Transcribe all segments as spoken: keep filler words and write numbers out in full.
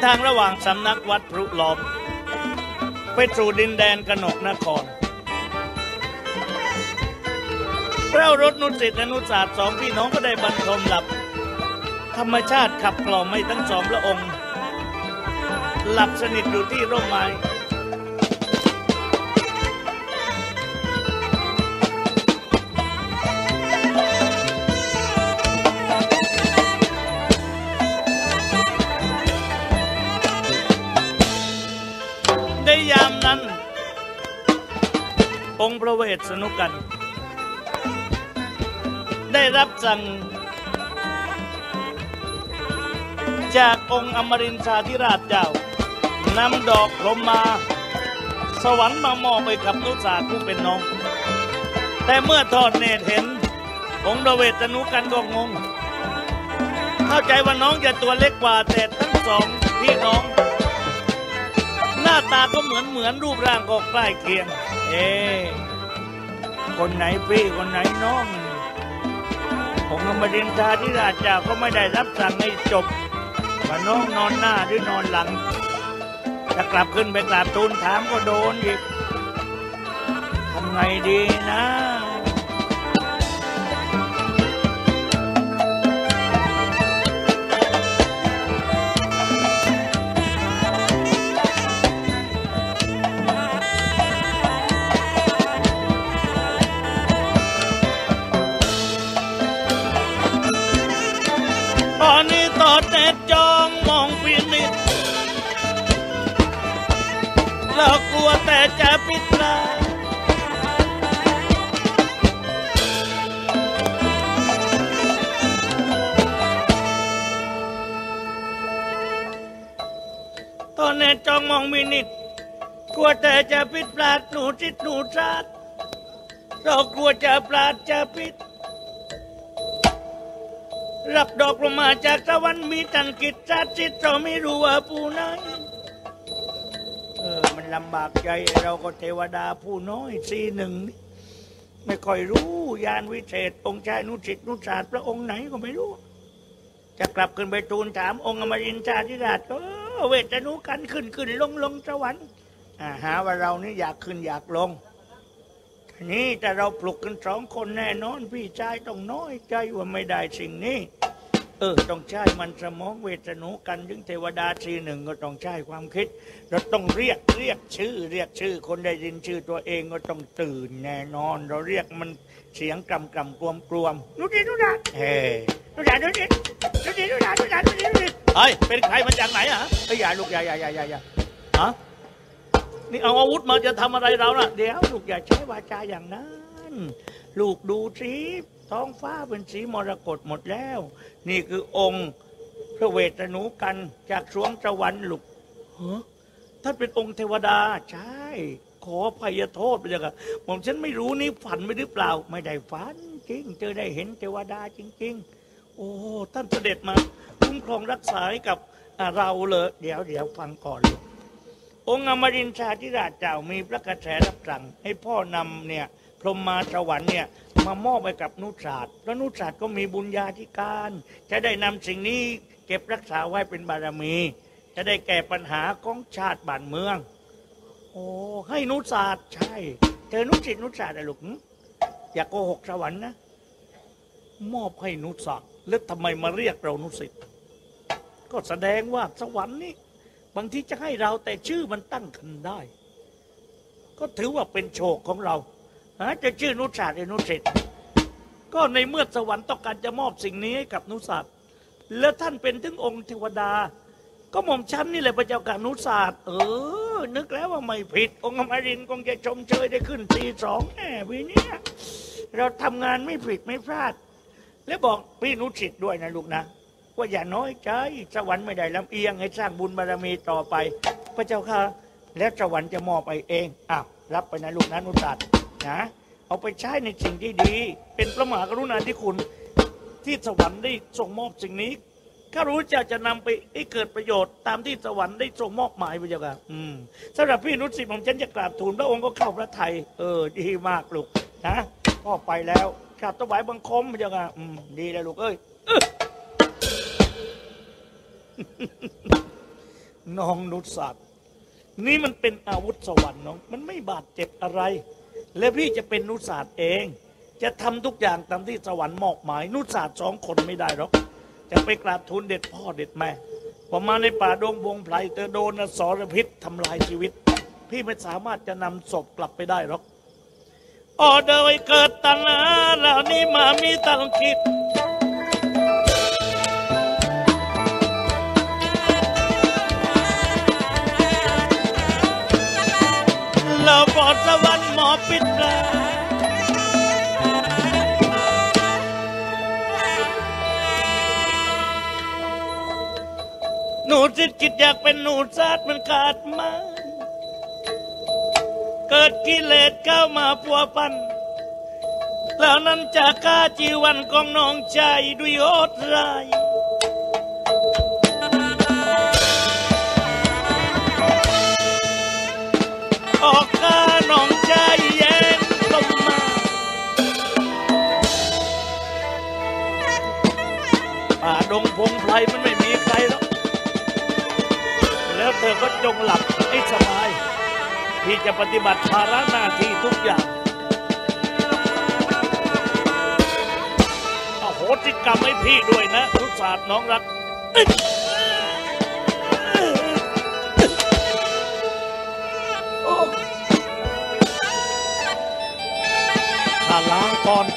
ทางระหว่างสำนักวัดพรุล้อมไปสู่ดินแดนกนกนครเล่ารถนุสิตอนุศาสตร์สองพี่น้องก็ได้บรรทมหลับธรรมชาติขับกล่อมให้ทั้งสองพระองค์หลับสนิทอยู่ที่ร่มไม้ในยามนั้นองค์พระเวสสนุกันได้รับสั่งจากองค์อมรินทราธิราชเจ้านำดอกพรหมมาสวรรค์มามอบไปกับนุสาผู้เป็นน้องแต่เมื่อทอดเนตรเห็นองค์พระเวสสนุกันก็งงเข้าใจว่าน้องจะตัวเล็กกว่าแต่ทั้งสองพี่น้องหน้าตาก็เหมือนเหมือนรูปร่างก็ใกล้เคียงเอ๊คนไหนพี่คนไหนน้ององค์อมรินทราธิราชเจ้าก็ไม่ได้รับสั่งให้จบว่าน้องนอนหน้าหรือนอนหลังจะกลับขึ้นไปกราบทูลถามก็โดนอีกทำไงดีนะตอนนี้ต่อแต่จองมองพินิจเรากลัวแต่จะปิดตาตอนนี้จองมองพินิจกลัวแต่จะปิดปราดหนูจิตหนูชาติเรากลัวจะปราดจะปิดรับดอกลงมาจากสวรรค์มีตันกิจจัดจิตเราไม่รู้ว่าผู้ไหนเออมันลำบากใจเราก็เทวดาผู้น้อยสีหนึ่งไม่ค่อยรู้ยานวิเศษองค์ชายนุสิตนุศาสตร์พระองค์ไหนก็ไม่รู้จะกลับขึ้นไปทูลถามองค์อมรินทราธิราชก็เวทนุกันขึ้นขึ้นลงลงสวรรค์หาว่าเรานี่อยากขึ้นอยากลงทีนี้แต่เราปลุกกันสองคนแน่นอนพี่ชายต้องน้อยใจว่าไม่ได้สิ่งนี้เออต้องใช้มันสมองเวทนุกันถึงเทวดาทีหนึ่งก็ต้องใช้ความคิดเราต้องเรียกเรียกชื่อเรียกชื่อคนได้ยินชื่อตัวเองก็ต้องตื่นแน่นอนเราเรียกมันเสียงกำกำกลวมกลวมนุดินุดาเฮ้นุดานุดินุดินุดานุดานุดินุดิเฮ้ยเป็นใครมาจากไหนอ่ะไอ้ยาลูกยายายายายาฮะนี่เอาอาวุธมาจะทำอะไรเราล่ะเดี๋ยวลูกอย่าใช้วาจาอย่างนั้นลูกดูสิท้องฟ้าเป็นสีมรกตหมดแล้วนี่คือองค์พระเวสสนุกันจากสวงสวรรค์ลูกฮะท่านเป็นองค์เทวดาใช่ขออภัยโทษไปเลยครับผมฉันไม่รู้นี่ฝันไปหรือเปล่าไม่ได้ฝันจริงเจอได้เห็นเทวดาจริงๆโอ้ท่านเสด็จมาคุ้มครองรักษาให้กับเราเลยเดี๋ยวเดี๋ยวฟังก่อนลูกองค์อมรินทราธิราชเจ้ามีพระกระแสรับสั่งให้พ่อนำเนี่ยพรหมมาสวรรค์เนี่ยมามอบไปกับนุศาสตร์พระนุศาสตร์ก็มีบุญญาธิการจะได้นำสิ่งนี้เก็บรักษาไว้เป็นบารมีจะได้แก้ปัญหาของชาติบ้านเมืองโอ้ให้นุศาสตร์ใช่เธอนุสิตนุศาสตร์อะลูกอย่าโกหกสวรรค์นะมอบให้นุศาสตร์แล้วทำไมมาเรียกเรานุสิตก็แสดงว่าสวรรค์นี่บางทีจะให้เราแต่ชื่อมันตั้งขึ้นได้ก็ถือว่าเป็นโชคของเราจะชื่อนุศาสตร์หรือนุสิตก็ในเมื่อสวรรค์ต้องการจะมอบสิ่งนี้ให้กับนุศาสตร์แล้วท่านเป็นถึงองค์เทวดาก็หม่อมฉันนี่แหละพระเจ้ากับนุศาสตร์เออนึกแล้วว่าไม่ผิดองค์อมรินทร์คงจะชมเชยได้ขึ้นตีสองแน่วีนี้เราทำงานไม่ผิดไม่พลาดและบอกพี่นุสิตด้วยนะลูกนะว่าอย่าน้อยใจสวรรค์ไม่ได้ลำเอียงให้สร้างบุญบารมีต่อไปพระเจ้าค่ะแล้วสวรรค์จะมอบไปเองอ้าวรับไปนะลูกนะนุศาสตร์นะเอาไปใช้ในสิ่งที่ดีเป็นพระมหากรุณาธิคุณที่สวรรค์ได้ส่งมอบสิ่งนี้ข้ารู้จะจะนำไปให้เกิดประโยชน์ตามที่สวรรค์ได้ส่งมอบหมายพระเจ้าค่ะอืมสำหรับพี่นุสิตผมฉันจะกราบทูลพระองค์ก็เข้าพระทัยเออดีมากลูกนะพ่อไปแล้วกราบถวายบังคมพระเจ้าค่ะอืมดีแล้วลูกเอ้ยน้องนุชศาสตร์นี่มันเป็นอาวุธสวรรค์น้องมันไม่บาดเจ็บอะไรและพี่จะเป็นนุชศาสตร์เองจะทำทุกอย่างตามที่สวรรค์มอบหมายนุชศาสตร์สองคนไม่ได้หรอกจะไปกราบทูลเด็ดพ่อเด็ดแม่พอมาในป่าดงพงไพรเธอโดนอสรพิษทำลายชีวิตพี่ไม่สามารถจะนำศพกลับไปได้หรอกอ๋อโดยเกิดตัณหาเหล่านี้มามีตังคิดเราบอดสวรรค์หมอปิดปลาหนูจิตกิจอยากเป็นหนูซาดมันขาดมาเกิดกิเลสเข้ามาพัวพันแล้วนั้นจะฆ่าจีวันของน้องใจด้วยโหดร้ายออกฆ่าน้องใจแย่งลงมาป่าดงพงไพรมันไม่มีใครหรอกแล้วเธอก็จงหลับให้สบายพี่จะปฏิบัติภาระหน้าที่ทุกอย่างอโหสิกรรมให้พี่ด้วยนะนุชศาสตร์น้องรักข้าล้างก่อน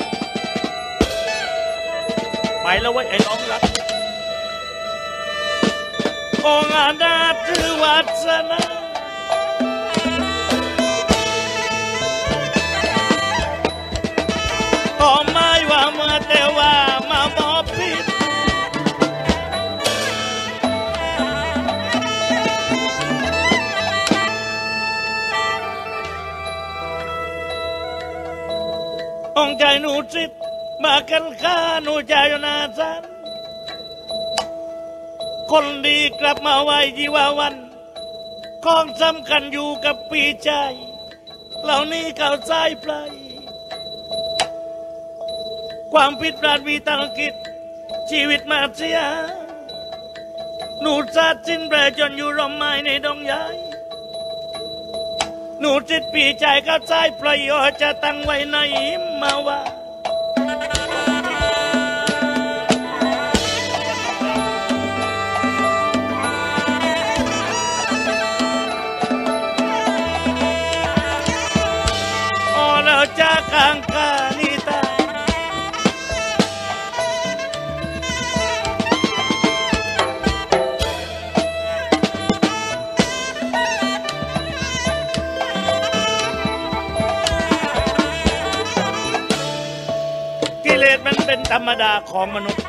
ไปแล้วไว้ไอ้น้องรักองอาณาถือวัสนาก็ไม่ว่าเมื่อแต่ว่ามาบอกผิดองใจหนูจิตมากันข้าหนูใจนาสันคนดีกลับมาไว้ยีวาวันของสำคัญอยู่กับปีใจเหล่านี้เข้าใจปลายความผิดพลาดมีตั้งคิดชีวิตมาเสียหนูซาดสิ้นแปรจนอยู่ร่มไม้ในดงใหญ่หนูจิตปีใจเข้าใจปลายจะตั้งไว้ในหิมมาว่าจากกังกานิตากิเลสมันเป็นธรรมดาของมนุษย์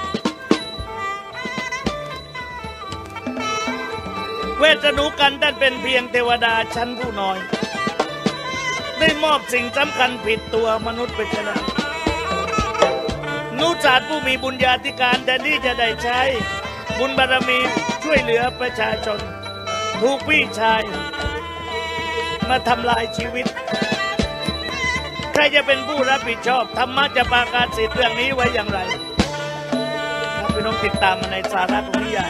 เวทนุกันท่านเป็นเพียงเทวดาชั้นผู้น้อยได้มอบสิ่งสำคัญผิดตัวมนุษย์ไปชนะนุชศาสตร์ผู้มีบุญญาธิการแต่นี่จะได้ใช้บุญบารมีช่วยเหลือประชาชนถูกพี่ชายมาทำลายชีวิตใครจะเป็นผู้รับผิดชอบธรรมะจะประกาศสิทธิเรื่องนี้ไว้อย่างไรครับพี่น้องติดตามมาในสาระของนิยาย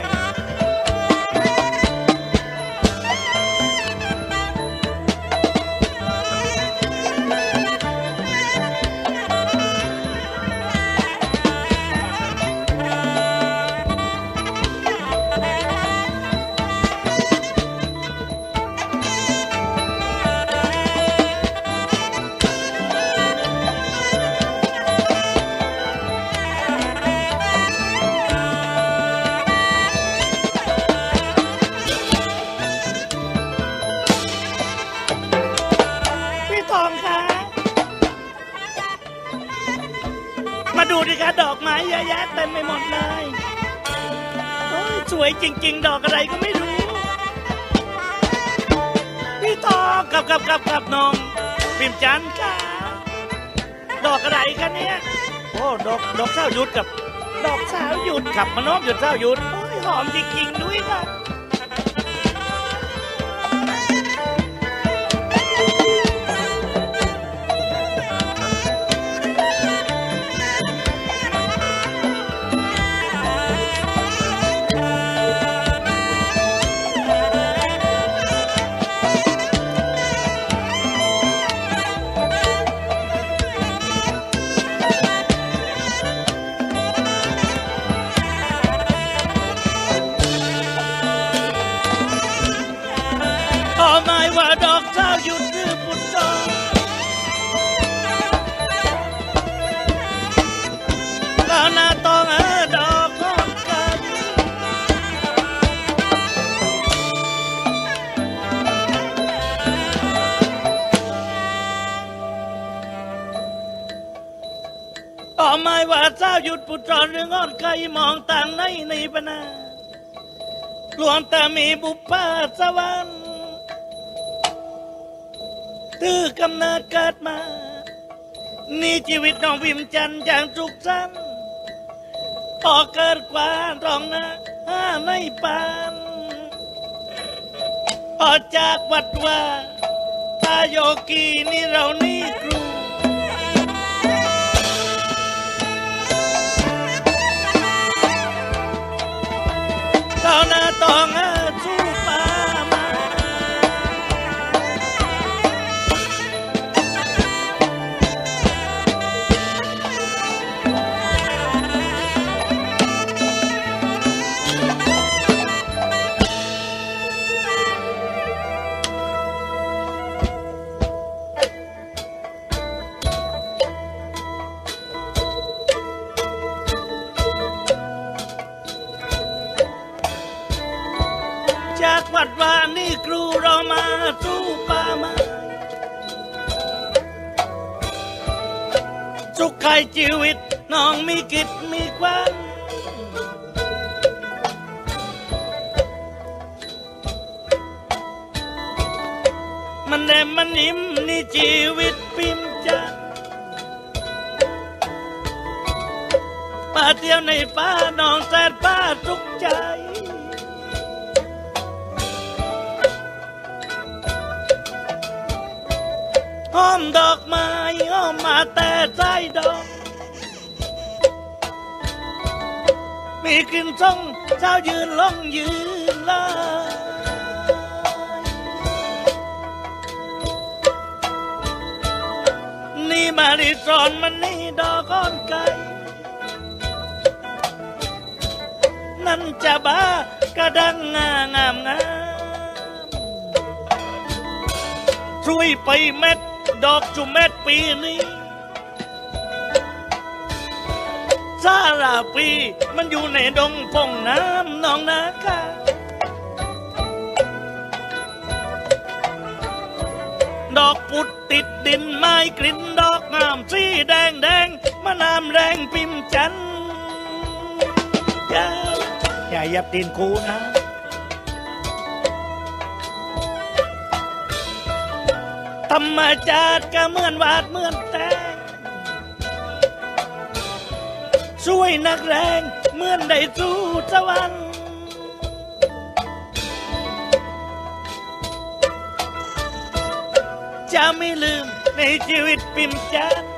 ดูดิคะดอกไม้เยอะแยะเต็มไปหมดเลยโอ้ยสวยจริงๆดอกอะไรก็ไม่รู้พี่ตอกับกับกับกับน้องปิ่มจันค่ะดอกอะไรคะเนี่ยโอ้ดอกดอกเศร้าหยุดกับดอกสาวหยุดขับมานอกหยุดเศร้าหยุดโอ้ยหอมจริงๆด้วยค่ะ Thank you. ายว่าเจ้าหยุดปุจรเรื่องอ่อนไกลมองต่างในในปนาหลวงตามีบุปผาสวรรค์ตื้อกำเนิดเกิดมานี่ชีวิตน้องพิมจันอย่างทุกสั้นพอเกิดกว่าร้องนะห้าในปานออกจากวัดว่าตาโยกีนี่เรานี่ครูตอนนาตองอาสู้ป่ามาจากวัดวานี่ครูเรามาสู้ป่ามาสุขใครชีวิตน้องมีกิจมีความมันแนมมันนิ่มนี่ชีวิตพิมจันมาเที่ยวในป่าน้องแสนป่าสุขใจหอมดอกไม้หอมมาแต่ใจดอกมีกลิ่นส่งเจ้ายืนลงยืนลายนี่มาดิสอนมันนี่ดอกก้อนไก่นั่นจะบ้ากระดังงางามงามช่วยไปเม็ดดอกจุเม็ดปีนี้ซาลาปีมันอยู่ในดงพงน้ำนองนาคาดอกปุดติดดินไม้กลิ่นดอกงามสีแดงแดงมะนามแรงพิมจันอย่าอย่ายับดินคูนะธรรมชาติก็เหมือนวาดเหมือนแต่งช่วยนักแรงเหมือนได้สู่สวรรค์จะไม่ลืมในชีวิตพิมจัน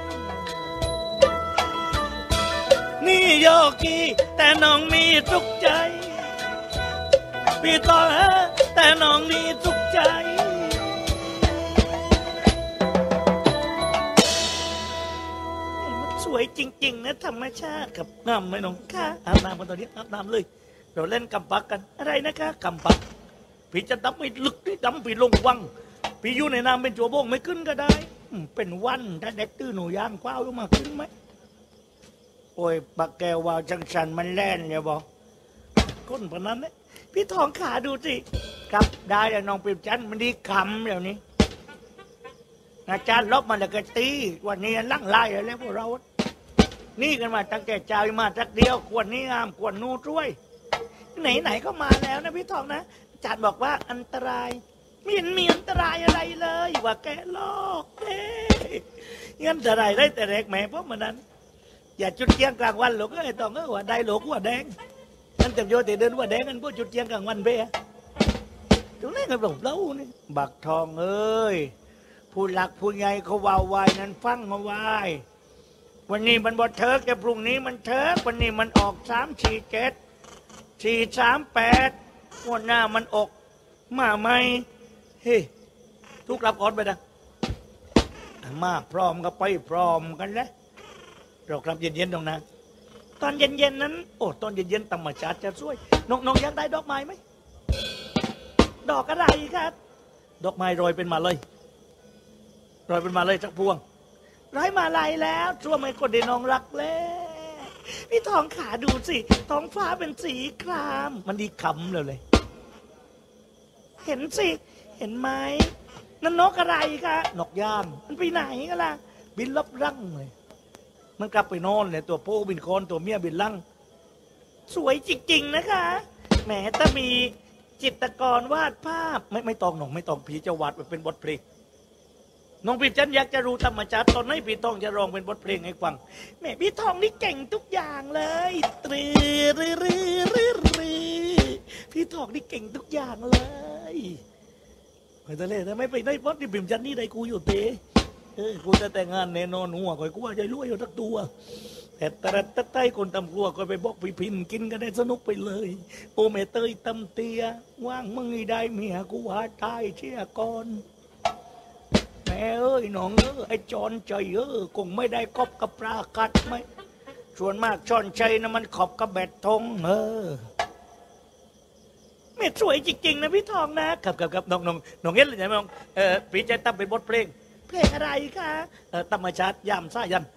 นี่โยกีแต่น้องมีสุขใจพี่ต่อฮะแต่น้องมีสุขใจสวยจริงๆนะธรรมชาติกับน้ำไม่น้องค่ะอาบน้ำกันตอนนี้อาบน้ำเลยเราเล่นกำปักกันอะไรนะคะกำปักพี่จะดำไม่ลึกดิดำพี่ลงวังพี่อยู่ในน้ำเป็นจัวโบงไม่ขึ้นก็ได้เป็นวันถ้าเด็กตื้อหนูย่างคว้าวลงมาขึ้นไหมโอ้ยปากแก้ววาวจังสันมันแล่นเนี่ยบอกก้นพนันเนี่ยพี่ทองขาดูสิครับได้แล้วน้องปิ่มจันมันดีคำเดี๋ยวนี้อาจารย์ลบมาแล้วก็ตีวันนี้ลั่งไล่แล้วพวกเรานี่กันมาตั้งแต่เจ้ามาจักเดียวขวดนี้งามขวดนู้ช่วยไหนๆก็มาแล้วนะพี่ทองนะอาจารย์บอกว่าอันตรายไม่เห็นมีอันตรายอะไรเลยว่าแกลอกเอ๊ะอันตรายได้แต่แรกแม่เพราะมันนั้นอย่าจุดเทียงกลางวันหรอกไอ้ตองก็ว่าได้หลกว่าแดงนั่นแต่โยติเดินว่าแดงนั่นพวกจุดเทียงกลางวันเบ้ตรงนี้ก็บอกเล่านี่บักทองเอ้ยผู้หลักผู้ใหญ่เขาว่าวายนั้นฟังมาไหววันนี้มันบดเถิกแต่พรุ่งนี้มันเถิกวันนี้มันออกสามสี่เจ็ดสี่สามแปดวันหน้ามันออกมาไหมเฮ้ทุกรับออดไปดังมาพร้อมก็ไปพร้อมกันแล้วเรากลับเย็นๆตรงนั้นตอนเย็นๆนั้นโอ้ตอนเย็นๆธรรมชาติจะสวยน้องๆอยากได้ดอกไม้ไหมดอกอะไรครับดอกไม้โรยเป็นมาเลยโรยเป็นมาเลยสักพวงร้อยมาลายแล้วชั่วไม่คนได้น้องรักแล้วพี่ทองขาดูสิท้องฟ้าเป็นสีครามมันดีคำเลยเลยเห็นสิเห็นไหมนั่นนกอะไรคะนกย่างมันไปไหนกันล่ะบินลับรังเลยมันกลับไปนอนเลยตัวโป้บินคอนตัวเมียบินลังสวยจริงๆนะคะแหมถ้ามีจิตรกรวาดภาพไม่ไม่ต้องหนองไม่ต้องผีจะวาดเป็นบทเพลงน้องพี่จันอยากจะรู้ธรรมชาติตอนไหนพี่ทองจะร้องเป็นบทเพลงให้ฟังแม่พี่ทองนี่เก่งทุกอย่างเลยตรีรือรือรือรือพี่ทองนี่เก่งทุกอย่างเลยไปทะเลถ้าไม่ไปได้บอสที่พี่จันนี่ได้กูอยู่เตะเออกูจะแต่งงานแน่นอนหัวคอยกูว่าใจรวยอยู่ทั้งตัวแต่แต่แต่ใต้คนตำรวจก็ไปบอกพี่พินกินกันได้สนุกไปเลยโอเมเตยตำเตียว่างมึงได้เมียกูว่าตายเชี่ยก่อนแม่เอ้ยน้องเอ้ยไอ้จอนใจเออคงไม่ได้กบกับปลากัดไหมส่วนมากจอนใจนะมันขอบกับแบดทงเออแม่สวยจริงๆนะพี่ทองนะครับกับกับน้องน้องน้องเอ็นเลยใช่ไหมน้องเออพี่จะตั้งเป็นบทเพลงเพลงอะไรคะเออธรรมชาติยามซ่ายัน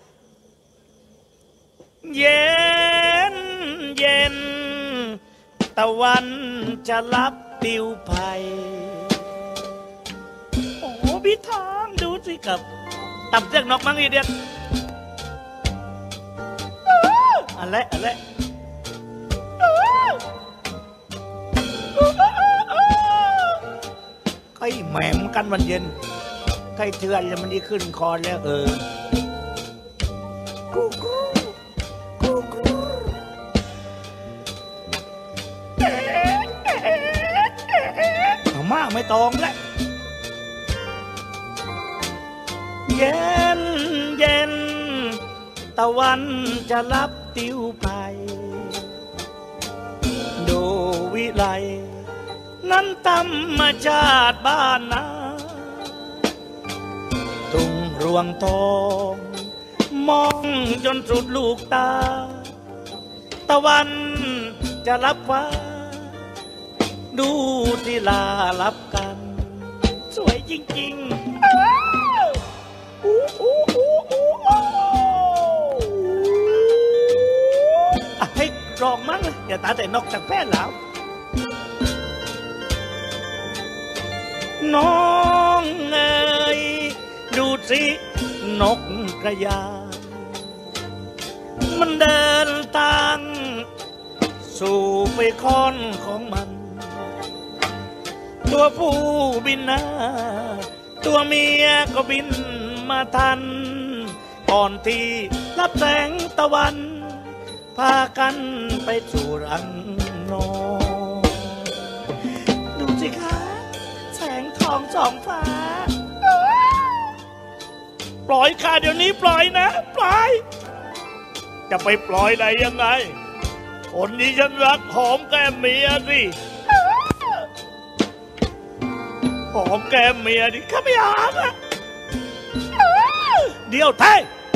เย็นเย็นตะวันจะรับติวไผ่โอ้พี่ทองดูสิครับตับเสียงนกมังอีเดียนอะไรอะไรใครแหม่มกันวันเย็นใครเทือนแล้วมันนี่ขึ้นคอแล้วเออกูกูกูกูมาไม่ตองแล้วเย็นเย็นตะวันจะรับติวไปดูวิไลนั้นธรรมชาติบ้านนาทุ่งรวงทองมองจนสุดลูกตาตะวันจะรับฟ้าดูที่ลารับกันสวยจริงๆอู้อู้อู้อู้ให้ร้องมั้งอย่าตาแต่นกจากแพทย์แล้วน้องเอ๋ยดูสินกกระยามันเดินทางสู่ไปค้อนของมันตัวผู้บินหน้าตัวเมียก็บินมาทันก่อนที่รับแสงตะวันพากันไปสู่รังนอนดูสิคะแสงทองสองฟ้าปล่อยค่ะเดี๋ยวนี้ปล่อยนะปล่อยจะไปปล่อยได้ยังไงคนนี้ฉันรักหอมแก้มเมียสิหอมแก้มเมียดิข้าไม่หอมอ่ะเดี๋ยวไทย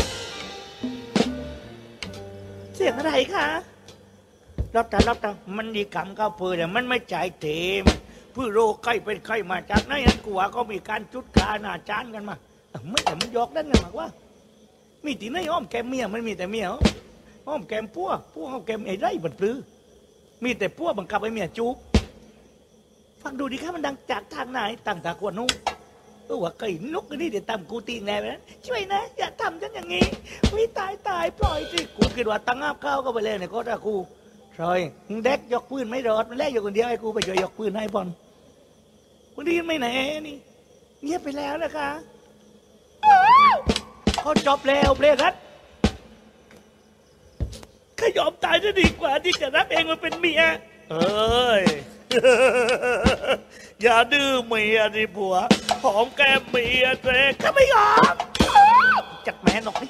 เสียงอะไรคะรับแต่รับแต่มันดีกรรมก็เพื่อแต่มันไม่ใจเต็มเพื่อโรคไข้เป็นไข้มาจากไหนนั้นกลัวก็มีการจุดกาหน้าจานกันมาไม่แต่มันยอกนั่นไงมากว่ามีที่ไหนอ้อมแก้มเมียมันมีแต่เมียอ้อมแก้มพัวพัวอ้อมแก้มไอ้ไรบัดปลื้อมีแต่พัวบังคับไอ้เมียจูบฟังดูดิครับมันดังจากทางไหนต่างตากวนนู้เออว่าไก่นกนี่เดี๋ยวตามกูตีแน่ไปนะช่วยนะอย่าทำฉันอย่างนี้วิตายตายปล่อยสิกูคิดว่าตั้งอาบข้าวก็ไปเลยเนี่ยก็ถ้ากูใช่เด็กยกปืนไม่รอดมันแรกอยู่คนเดียวไอ้กูไปช่วยยกปืนให้บอลวันนี้ไม่ไหนนี่เงียบไปแล้วนะคะเขาจบแล้วเพลงครับขยอมตายจะดีกว่าที่จะรับเองมาเป็นเมียเอ้ยอย่าดื้อเมียดิผัวหอมแก้มเมียเจ๊ข้าไม่ยอมจัดแม่หน่อย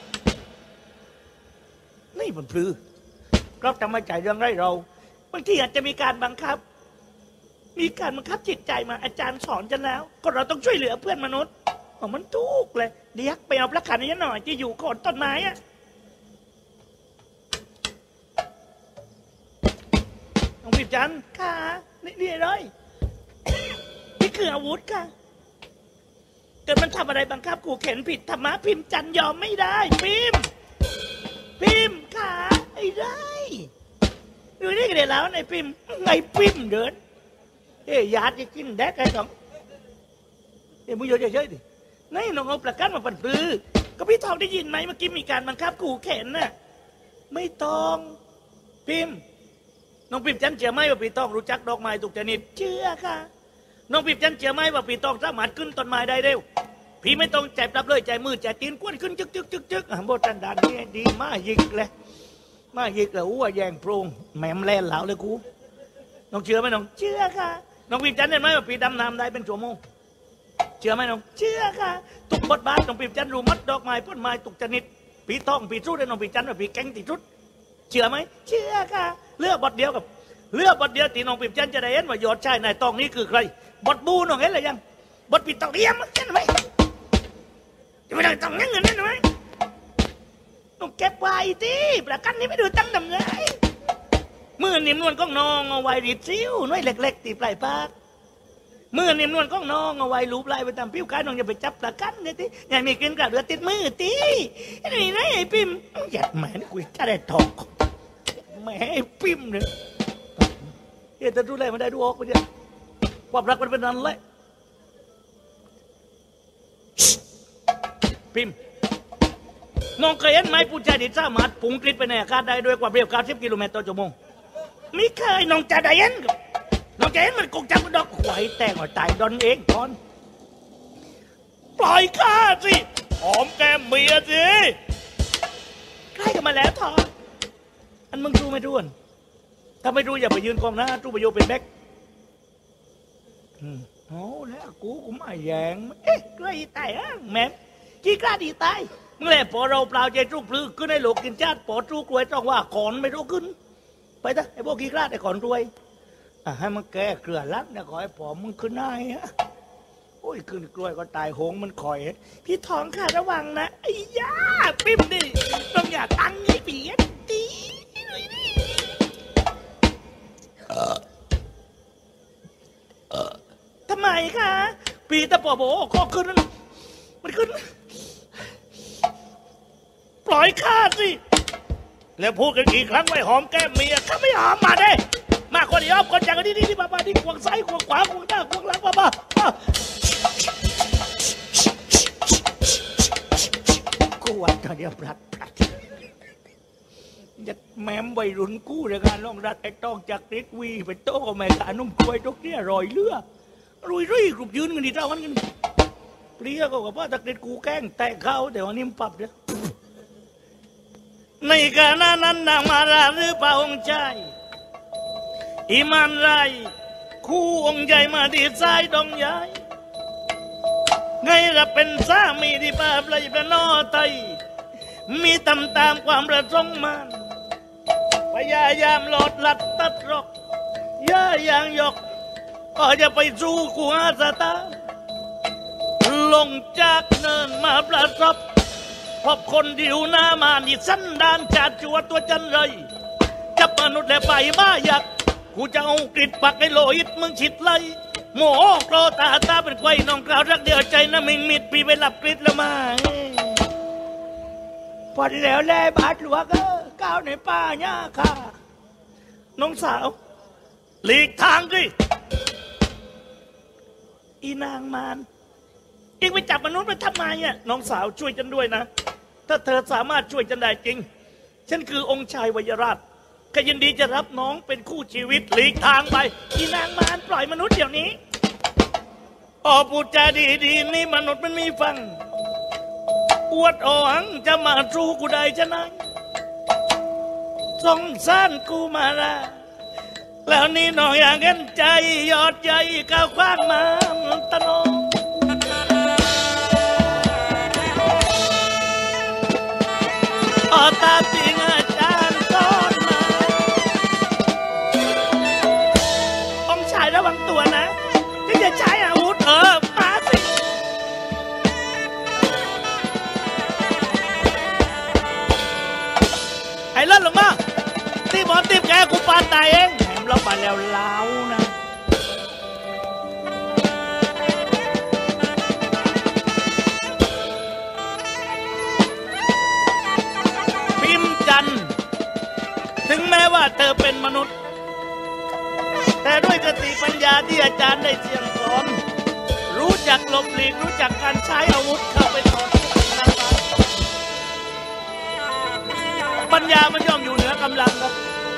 นี่มันพลือเราจะไม่ใจเรื่องไรเราบางทีอาจจะมีการบังคับมีการบังคับจิตใจมาอาจารย์สอนฉันแล้วก็เราต้องช่วยเหลือเพื่อนมนุษย์อ๋อมันถูกเลยเดี๋ยวไปเอาพระขันนี้หน่อยจะอยู่โคนต้นไม้อะน้องพิมจันค่ะนี่นี่เลยนี่คืออาวุธค่ะเกิดมันทำอะไรบังคับกูเข็นผิดธรรมะพิมจันยอมไม่ได้พิมพิมค่ะไอ้ได้ดูนี่กันเดี๋ยวแล้วไอ้พิมไอ้พิมเดินเฮ้ยญาติจะกินแดกไอ้สองเฮ้ยมึงโยนเฉยๆดินี่น้องเอาประกันมาปั่นปลื้อก็พี่ทองได้ยินไหมเมื่อกี้มีการบังคับขู่เข็นน่ะไม่ต้องพิมพ์น้องพิมพ์ฉันเชื่อไหมว่าพี่ต้องรู้จักดอกไม้ทุกชนิดเชื่อค่ะน้องพิมพ์ฉันเชื่อไหมว่าพี่ต้องสามารถขึ้นต้นไม้ได้เร็วพี่ไม่ต้องใจปรับเลยใจมือใจตีนกวนขึ้นจึกจึกจึกจึกโบตันดานนี่ดีมากยิกเลยมายิกเลยอ้วแยงโพรงแหมมแล่นเหลาเลยกูน้องเชื่อไหมน้องเชื่อค่ะน้องพิมพ์ฉันเห็นไหมว่าพี่ดำน้ำได้เป็นชั่วโมงเชื่อไหมน้องเชื่อค่ะทุกบทบาทน้องพิมพ์ฉันรู้มัดดอกไม้ต้นไม้ทุกชนิดพี่ต้องพี่สู้ได้น้องพิมพ์ฉันว่าพี่แข็งที่สุดเชื่อไหมเชื่อค่ะเลือกบทเดียวกับเลือกบทเดียวที่น้องพิมพ์ฉันจะได้เห็นว่ายอดชายนายตองนี้คือใครบทบูน้องเห็นหรือยังบทปีตองเลี้ยมเห็นไหมจะไม่ได้ต้องเงินเงินนั่นไหมต้องเก็บไว้ที่ประกันนี้ไม่ดูตั้งดำไงมือนิ่มนวลก้องนองเอาไว้รีดซิ้วน้อยเล็กๆตีปลายปากมือนิ่มนวลก้องนองเอาไว้ลูบไล่ไปตามผิวกายน้องอย่าไปจับประกันเนี่ยที่อย่ามีกินกระเดือติดมือตีนี่นะไอ้ปิ่มหยัดแหมนี่กูจะได้ทองแหมไอ้ปิ่มเนี่ยเดี๋ยวจะดูแลมันได้ดูออกไปเดี๋ยวความรักมันเป็นนั้นแหละพิมน้องเคยเห็นไหมผู้ชายที่สามารถปุ่งกริดไปในอากาศได้ด้วยความเร็วเก้าสิบกิโลเมตรต่อชั่วโมงไม่เคยน้องจะได้เห็นน้องจะเห็นมันกงจับดอกไหวแต่งหัวใจดอนเองก่อนปล่อยข้าสิหอมแก้มเมียสิใกล้กันมาแล้วทออันมึงรู้ไม่รู้อันถ้าไม่รู้อย่าไปยืนกองหน้าตู้ประโยชน์เป็นแบ็คโอ้แล้วกูกูไม่แยงเอ๊ะกล้าดีตายอ่ะแม่ขี้กล้าดีตายเมื่อไรพอเราเปล่าใจจุกพลื้ขึ้นให้โลกกินชาติปอจุกรวยต้องว่าขอนไม่รู้ขึ้นไปเถอะไอ้พวกขี้กล้าแต่ขอนรวยอ่ะให้มันแก้เกลือลัดนะขอให้ผอมมึงขึ้นได้ฮะโอ้ยขึ้นกล้วยก็ตายโหงมันคอยพี่ทองค่ะระวังนะไอ้ย่าปิ้มดิต้องอย่าตั้งนี่ปี๊ดตีทำไมคะปีตะปอโบก็ขึ้นมันขึ้นปล่อยข้าสิแล้วพูดกันกี่ครั้งไว้หอมแก้มเมียข้าไม่หอมมาเด้มาคนเดียวคนอย่างนี้นี่บ้าบ้านี่ขวางซ้ายขวางขวาขวางหน้าขวางหลังบ้าบ้ากูว่าตอนเดียวปลัดปลัดจะแม้มใบรุ่นกู้ในการลองรัดไอ้ต้องจากเด็กวีไปโต้กับแม่ขานุ่มกล้วยทุกเนี่ยรอยเลือดรุยรุยกรุบยืนกันดีเท่ากันกันเปรี้ยก็บอกว่าจากเด็กกูแกล้งแต่เขาแต่วันนี้มันปรับเนี่ยในขณะนั้นนางมาราหรือเปล่าองค์ชายอิมานไรคู่องค์ใหญ่มาดีสายดองใหญ่ไงล่ะเป็นสามีที่ป้าปลายประนอไตมีตำตามความประสงค์มันพยายามหลอดลัดตัดรอกย่าอย่างยกก็จะไปสู้กูอาสตาลงจากเนินมาประสบพบคนที่อยู่หน้ามานี่สันดานจัดจัวตัวจันเลยจับมนุษย์และไปบ้าอยากกูจะเอากริดปักให้โลหิตมึงฉิดไล่โมโหโกรตาตาเป็นไกวน้องกล่าวรักเดียวใจนะมิงมิดปีไปหลับกริดแล้วมาพอแล้วแล่บาดหลวงก็ก้าวในป่าหญ้าค่ะน้องสาวหลีกทางสิอีนางมารเองไปจับมนุษย์มาทำไมอ่ะน้องสาวช่วยฉันด้วยนะถ้าเธอสามารถช่วยฉันได้จริงฉันคือองค์ชายวยราชก็ยินดีจะรับน้องเป็นคู่ชีวิตหลีกทางไปอีนางมารปล่อยมนุษย์เดี๋ยวนี้อ๋อพูดจาดีๆนี่มนุษย์มันมีฟังอวดอ่องจะมาสู้กูได้จะไหนสงสารกูมาละแล้วนี่น้องอย่างเงินใจยอดใจก้าวขว้างมาตะนองอตาปิงอาจารย์ต้นมาองค์ชายระวังตัวนะที่จะใช้อาวุธเออมาสิไอ้เล่นลงมาที่บอลตีบแกกูปานตายเองแถมเราไปแล้วเล้านะถึงแม้ว่าเธอเป็นมนุษย์แต่ด้วยสติปัญญาที่อาจารย์ได้เสี่ยงสอนรู้จักหลบหลีกรู้จักการใช้อาวุธเข้าไปต่อสู้กับญามันย่อมอยู่เหนือกำลังครับ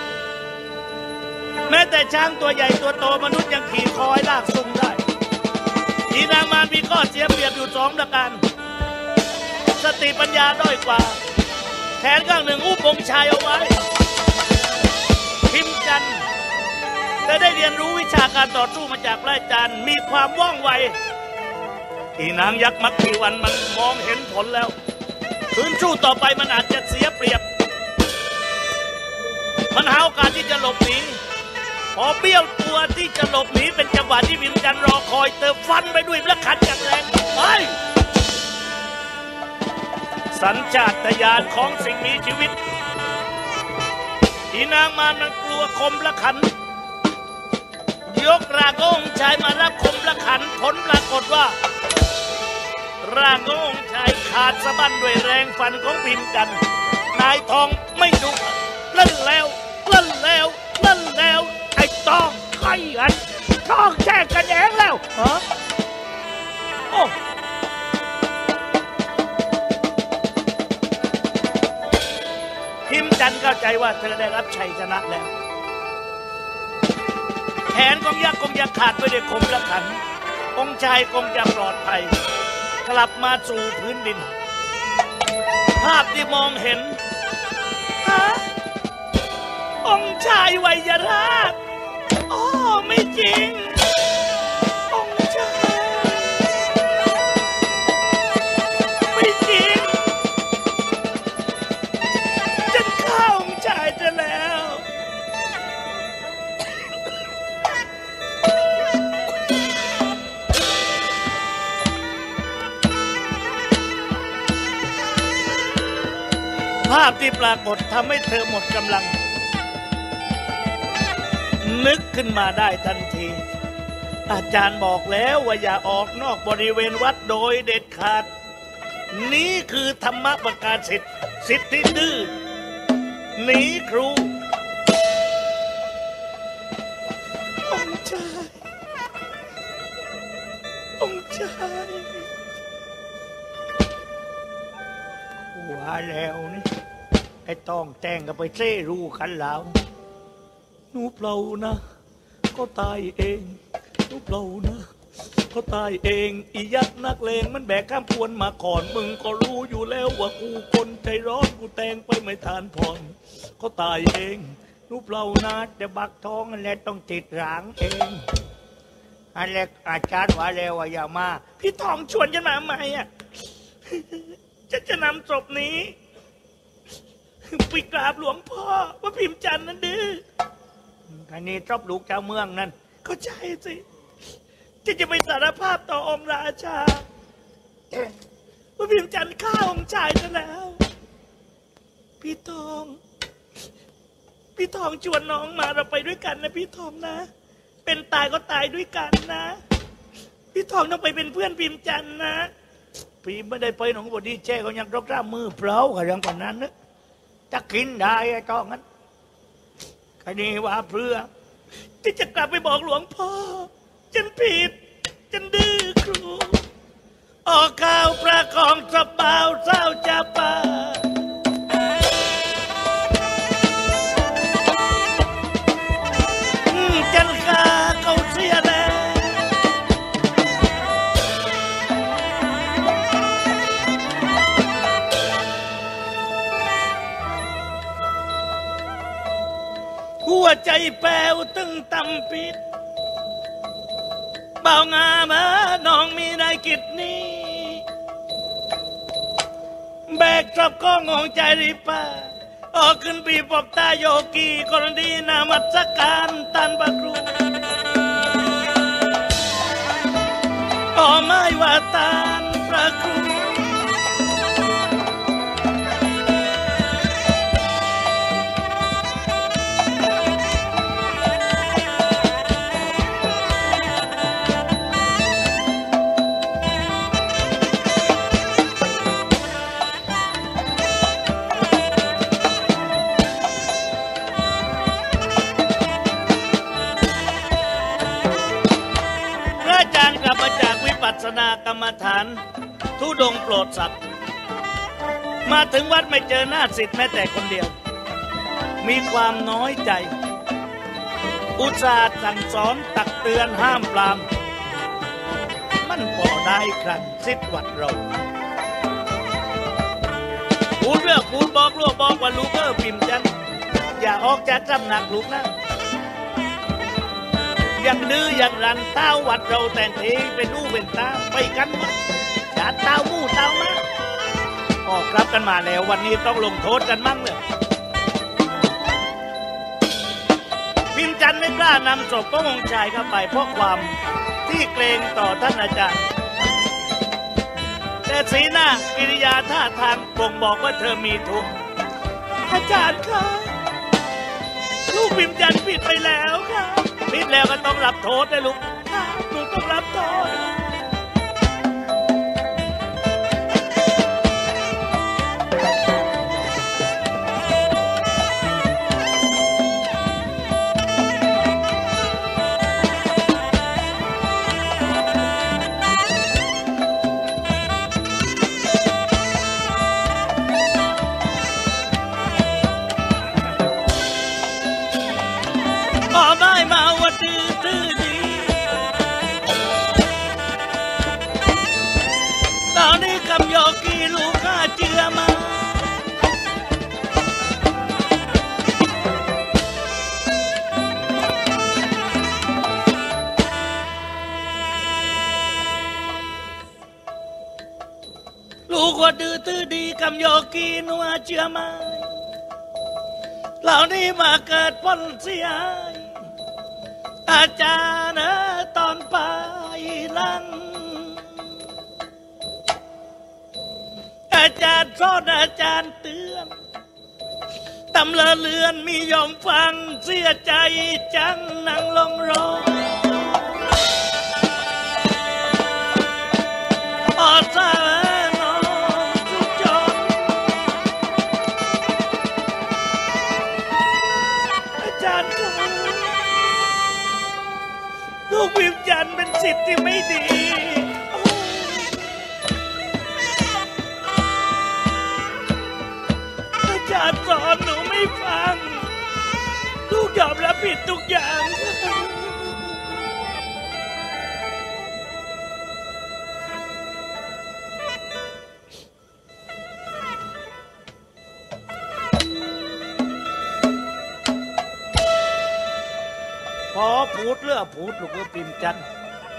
แม้แต่ช้างตัวใหญ่ตัวโตมนุษย์ยังขี่คอยลากซุงได้อีนางมารมีข้อเสียเปรียบอยู่สองประการสติปัญญาด้อยกว่าแขนข้างหนึ่งอุ้มองค์ชายเอาไว้พิมจันทร์ได้ได้เรียนรู้วิชาการต่อสู้มาจากพระอาจารย์มีความว่องไวอีนางยักษ์มักขีวันมันมองเห็นผลแล้วคืนสู้ต่อไปมันอาจจะเสียเปรียบมันหาโอกาสที่จะหลบหนีพอเบี้ยวตัวที่จะหลบหนีเป็นจังหวะที่พิมจันทร์รอคอยเติมฟันไปด้วยพระขันอย่างแรงไปสัญชาตญาณของสิ่งมีชีวิตอีนางมารมันกลัวคมพระขันยกร่างองค์ชายมารับคมพระขันผลปรากฏว่าร่างองค์ชายขาดสะบั้นด้วยแรงฟันของพิมจันทร์นายทองไม่ดุเล่นแล้วเล่นแล้วเล่นแล้วไอ้ต้องไข่กันท้องแช่กันเองแล้วฮะโอ้พิมจันทร์เข้าใจว่าเธอได้รับชัยชนะแล้วแขนของยักษ์คงจะขาดไปด้วยคมและขันองค์ชายคงจะปลอดภัยกลับมาสู่พื้นดินภาพที่มองเห็นฮะองค์ชายวัยราชอ๋อไม่จริงองค์ชายไม่จริงฉันฆ่าองค์ชายจะแล้วภาพที่ปรากฏทำให้เธอหมดกำลังนึกขึ้นมาได้ทันทีอาจารย์บอกแล้วว่าอย่าออกนอกบริเวณวัดโดยเด็ดขาดนี้คือธรรมะประกาศสิทธิ์สิทธิดื้อหนีครูองค์ชายองค์ชายว่าแล้วนี่ไอ้ต้องแต่งกับไปเซ่รู้กันแล้วหนูเปล่านะก็ตายเองหนูเปล่านะก็ตายเองอียักษ์นักเลงมันแบกข้ามพวนมาก่อนมึงก็รู้อยู่แล้วว่ากูคนใจร้อนกูแต่งไปไม่ทานผ่อนก็ตายเองหนูเปล่านะแต่บักท้องนั่นแหละต้องติดหลังเองอันแรกอาจารย์ว่าแล้วว่าอย่ามาพี่ทองชวนฉันมาไหมอ่ะฉันจะนำศพนี้ไปกราบหลวงพ่อว่าพิมจันทร์นั้นดื้อท่านี้ชอบลูกเจ้าเมืองนั่นก็ใช่สิจะจะไปสารภาพต่อองค์ราชาว่าพิมจันทร์ฆ่าองค์ชายซะแล้วพี่ทองพี่ทองชวนน้องมาเราไปด้วยกันนะพี่ทองนะเป็นตายก็ตายด้วยกันนะพี่ทองต้องไปเป็นเพื่อนพิมจันทร์นะพี่ไม่ได้ไปหนองบัวดีแจ้เขายังรกร่ามือเปล่ากับเรื่องก่อนนั้นนะจะกินได้ไอ้ต้องนั้นคดีว่าเพื่อที่จะกลับไปบอกหลวงพ่อฉันผิดฉันดื้อครูออกข่าวประคองสบาวเศร้าจะป่าจันกาเขาเสียแล้วหัวใจแป้วตึงตำปิดเบางามาน้องมีได้กิจนี้แบกทรัพย์ก็งงใจริป้าออกขึ้นปีปอบตาโยกีกรณีนามัสการตันบะครูอ๋อไม่ว่าตันพระครูปัสนากรรมฐานทุดงโปรดสัตว์มาถึงวัดไม่เจอหน้าศิษย์แม้แต่คนเดียวมีความน้อยใจอุตส่าห์สั่งสอนตักเตือนห้ามปรามมันพอได้ครั้งสิทธิ์วัดเราพูดเรื่องพูดบอกลูกบอกว่าลูกเออพิมพ์จันอย่าออกจากตำหนักลูกนะยังดื้อยังรันเต้าวัดเราแต่งเองเป็นรูเป็นตาไปกันหมดอย่าเต้ามู่เต้ามาออกรับกันมาแล้ววันนี้ต้องลงโทษกันมั่งเลยพิมพ์จันไม่กล้านำศพพระองค์ชายเข้าไปเพราะความที่เกรงต่อท่านอาจารย์แต่สีหน้ากิริยาท่าทางบ่งบอกว่าเธอมีทุกข์อาจารย์คะลูกพิมพ์จันผิดไปแล้วค่ะผิดแล้วก็ต้องรับโทษนะลูกลูกต้องรับโทษได้มาว่าดื้อดื้อดีตอนนี้คำยอกีลูกข้าเจือมาลูกว่าดื้อดื้อดีคำยอกีนัวเจือมาเหล่านี้มาเกิดผลเสียอาจารย์ตอนไปหลังอาจารย์สอนอาจารย์เตือนตำละเลือนมียอมฟังเสียใจจังนั่งลงรอออสานอสุจรอาจารย์ก็ลูกพิมพ์จันทร์เป็นสิทธิ์ที่ไม่ดีอาจารย์สอนหนูไม่ฟังลูกยอมรับผิดทุกอย่างพอพูดเรื่องพูดลูกก็พิมพ์จัน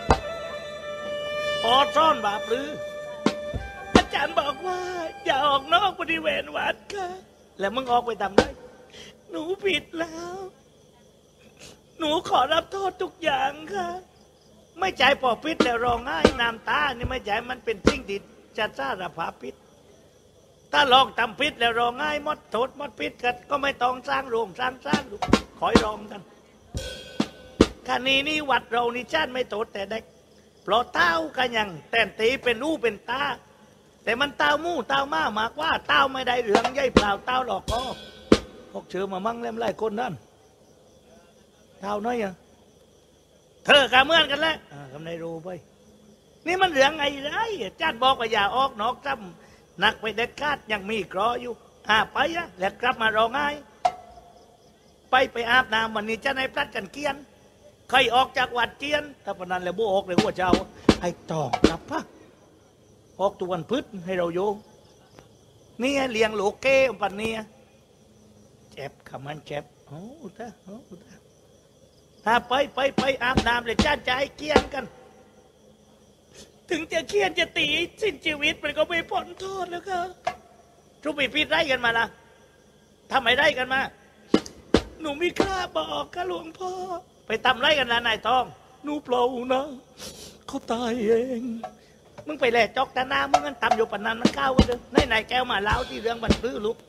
พอซ่อนบาปหรืออาจารย์บอกว่าอย่าออกนอกบริเวณวัดค่ะแล้วมึงออกไปทำได้หนูผิดแล้วหนูขอรับโทษทุกอย่างค่ะไม่ใจปอพิษแล้วร้องไห้น้ำตานี่ไม่ใจมันเป็นสิ่งที่จะสร้างภาพพิษถ้าลองทำพิษแล้วร้องไห้หมดโทษหมดพิษกันก็ไม่ต้องสร้างโรงสร้างสร้างลูกขอยร้องกันคณีนี้วัดเรานี่ชาติไม่โตแต่เด็กเพราะเต้ากันยังแต่นตีเป็นรูเป็นตาแต่มันเต้ามู่เต้ามามากว่าเต้าไม่ได้เหลืองย่อยเปล่าเต้าหลอกก็พวกเชื่อมามั่งเล่มไล่คนนั่นเต้าน้อยยังเธอกะเมื่อนกันแล้วกำในรูไปนี่มันเหลืองไงไรชาติบอกว่าอย่าออกนอกจำหนักไปเด็ดขาดยังมีกรออยู่อ่าไปนะแล้วกลับมาร้องไห้ไปไปอาบน้ำวันนี้จะในพลัดกันเกียนใครออกจากวัดเจียนถ้าปนันเลยบูออกเลยหัวเจ้าไอ้ตอกกลับพะออกตัวันพืชให้เราโยงนี่เลี้ยงโลเก้ปันนี้เจ็บขมันเจ็บโอ้ตาโอ้ตาถ้าไปไปไปอาบน้ำเลยจ้าใจเกียนกันถึงจะเคียนจะตีสิ้นชีวิตมันก็ไม่พ้นโทษแล้วค่ะทุกปีพิษไล่กันมาละทำไมไล่กันมาหนูไม่กล้าบอกค่ะหลวงพ่อไปทำไรกันนะนายทองหนูเปล่านะเขาตายเองมึงไปแหล่จอกตาหน้ามึงกันทำอยู่ปนนั้นมันก้าวกันเลยในนายแก้วมาเล่าที่เรื่องบันพื้ลูก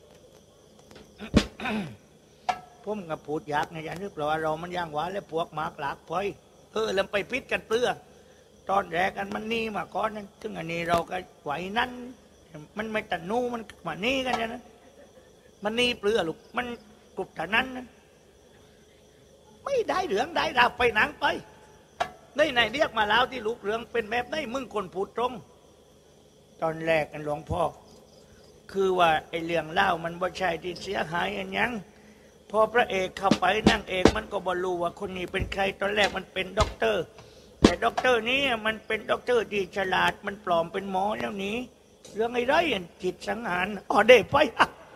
พวกมึงกับพูดยากไงยันนึกเปล่าเรามันย่างหวานแล้วพวกหมากหลากพอยเออแล้วไปพิษกันเปลือตอนแรกกันมันนี่มาก่อนนั้นถึงอันนี้เราก็ไหวนั่นมันไม่ตันนู่มันมานี่กันนะมันนี่เปลือลูกมันกรุบแต่นั้นนะไม่ได้เหลืองได้ดาวไปหนังไปในไหนเรียกมาแล้วที่ลูกเหลืองเป็นแบบได้มึงคนพูดตรงตอนแรกกันหลวงพ่อคือว่าไอ้เรื่องเล่ามันบ่ใช่ที่เสียหายอันยังพอพระเอกเข้าไปนางเอกมันก็บรู้ว่าคนนี้เป็นใครตอนแรกมันเป็นด็อกเตอร์แต่ด็อกเตอร์นี้มันเป็นด็อกเตอร์ที่ฉลาดมันปลอมเป็นหมอแล้วนี้เรื่องไอ้ไรจิตสังหารอ๋อเด็ไป